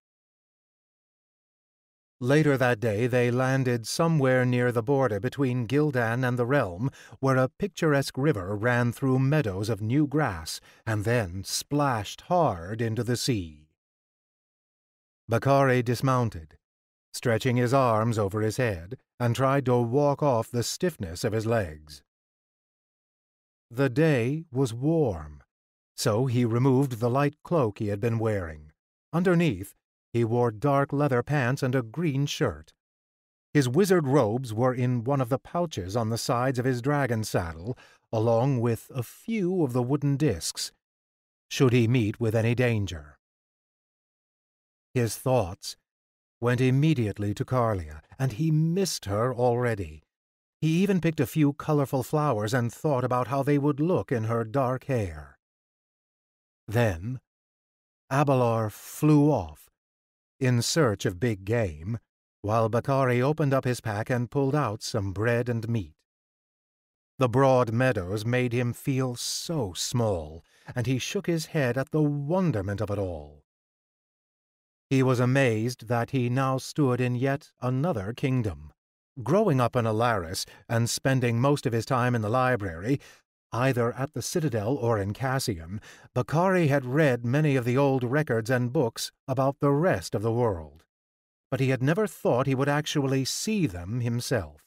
Later that day they landed somewhere near the border between Gildan and the realm, where a picturesque river ran through meadows of new grass and then splashed hard into the sea. Bakari dismounted, stretching his arms over his head, and tried to walk off the stiffness of his legs. The day was warm, so he removed the light cloak he had been wearing. Underneath, he wore dark leather pants and a green shirt. His wizard robes were in one of the pouches on the sides of his dragon saddle, along with a few of the wooden discs, should he meet with any danger. His thoughts went immediately to Carlia, and he missed her already. He even picked a few colorful flowers and thought about how they would look in her dark hair. Then Abelard flew off, in search of big game, while Bakari opened up his pack and pulled out some bread and meat. The broad meadows made him feel so small, and he shook his head at the wonderment of it all. He was amazed that he now stood in yet another kingdom. Growing up in Alaris and spending most of his time in the library, either at the Citadel or in Cassium, Bakari had read many of the old records and books about the rest of the world, but he had never thought he would actually see them himself.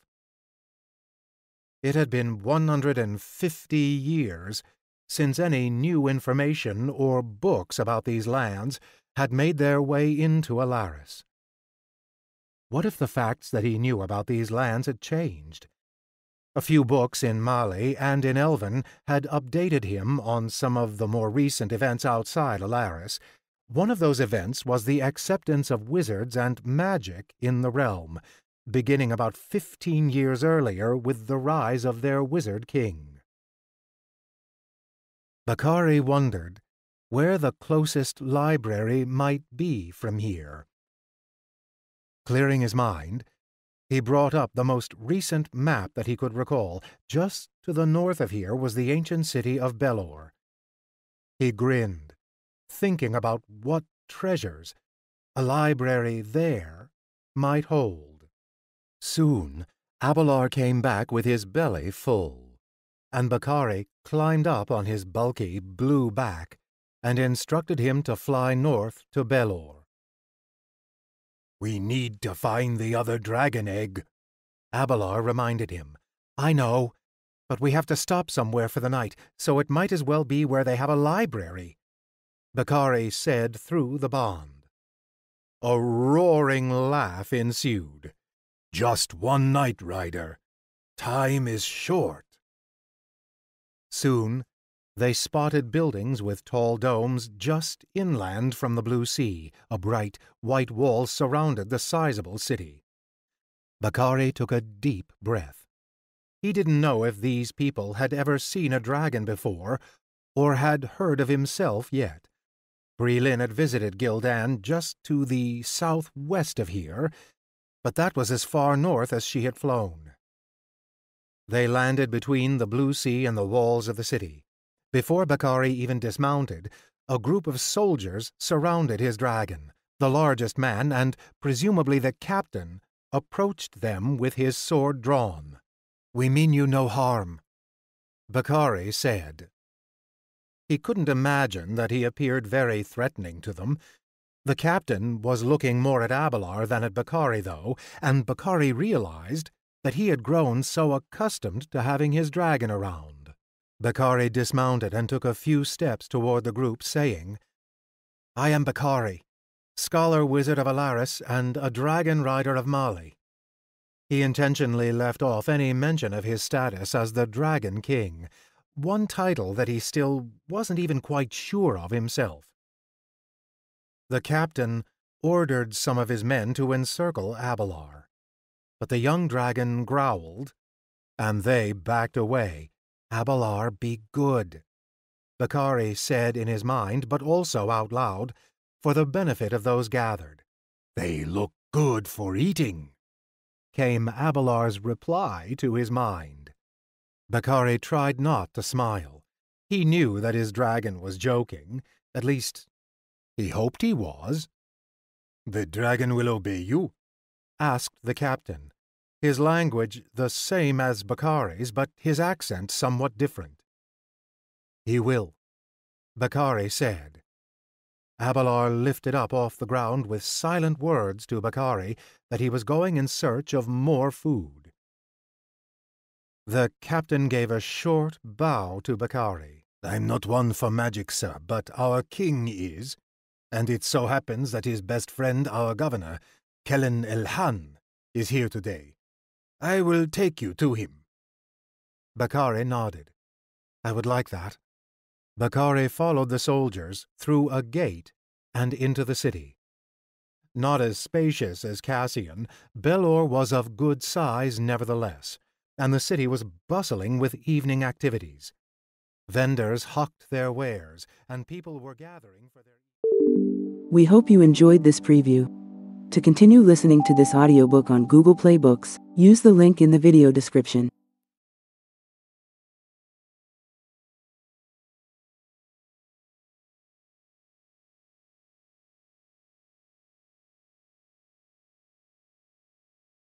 It had been one hundred and fifty years since any new information or books about these lands had made their way into Alaris. What if the facts that he knew about these lands had changed? A few books in Mali and in Elven had updated him on some of the more recent events outside Alaris. One of those events was the acceptance of wizards and magic in the realm, beginning about fifteen years earlier with the rise of their wizard king. Bakari wondered where the closest library might be from here. Clearing his mind, he brought up the most recent map that he could recall. Just to the north of here was the ancient city of Belor. He grinned, thinking about what treasures a library there might hold. Soon, Abelard came back with his belly full, and Bakari climbed up on his bulky blue back and instructed him to fly north to Belor. We need to find the other dragon egg, Abelard reminded him. I know, but we have to stop somewhere for the night, so it might as well be where they have a library, Bakari said through the bond. A roaring laugh ensued. Just one night, Rider. Time is short. Soon, they spotted buildings with tall domes just inland from the blue sea. A bright, white wall surrounded the sizable city. Bakari took a deep breath. He didn't know if these people had ever seen a dragon before, or had heard of himself yet. Brilin had visited Gildan just to the southwest of here, but that was as far north as she had flown. They landed between the blue sea and the walls of the city. Before Bakari even dismounted, a group of soldiers surrounded his dragon. The largest man, and presumably the captain, approached them with his sword drawn. "We mean you no harm," Bakari said. He couldn't imagine that he appeared very threatening to them. The captain was looking more at Abelard than at Bakari, though, and Bakari realized that he had grown so accustomed to having his dragon around. Bakari dismounted and took a few steps toward the group, saying, "I am Bakari, scholar wizard of Alaris and a dragon rider of Mali." He intentionally left off any mention of his status as the Dragon King, one title that he still wasn't even quite sure of himself. The captain ordered some of his men to encircle Abalar, but the young dragon growled, and they backed away. "Abalar, be good," Bakari said in his mind, but also out loud, for the benefit of those gathered. "They look good for eating," came Abalar's reply to his mind. Bakari tried not to smile. He knew that his dragon was joking. At least, he hoped he was. "The dragon will obey you?" asked the captain, his language the same as Bakari's, but his accent somewhat different. "He will," Bakari said. Abalar lifted up off the ground with silent words to Bakari that he was going in search of more food. The captain gave a short bow to Bakari. "I'm not one for magic, sir, but our king is, and it so happens that his best friend, our governor, Kellen Elhan, is here today. I will take you to him." Bakari nodded. "I would like that." Bakari followed the soldiers through a gate and into the city. Not as spacious as Cassian, Belor was of good size nevertheless, and the city was bustling with evening activities. Vendors hawked their wares, and people were gathering for their... We hope you enjoyed this preview. To continue listening to this audiobook on Google Play Books, use the link in the video description.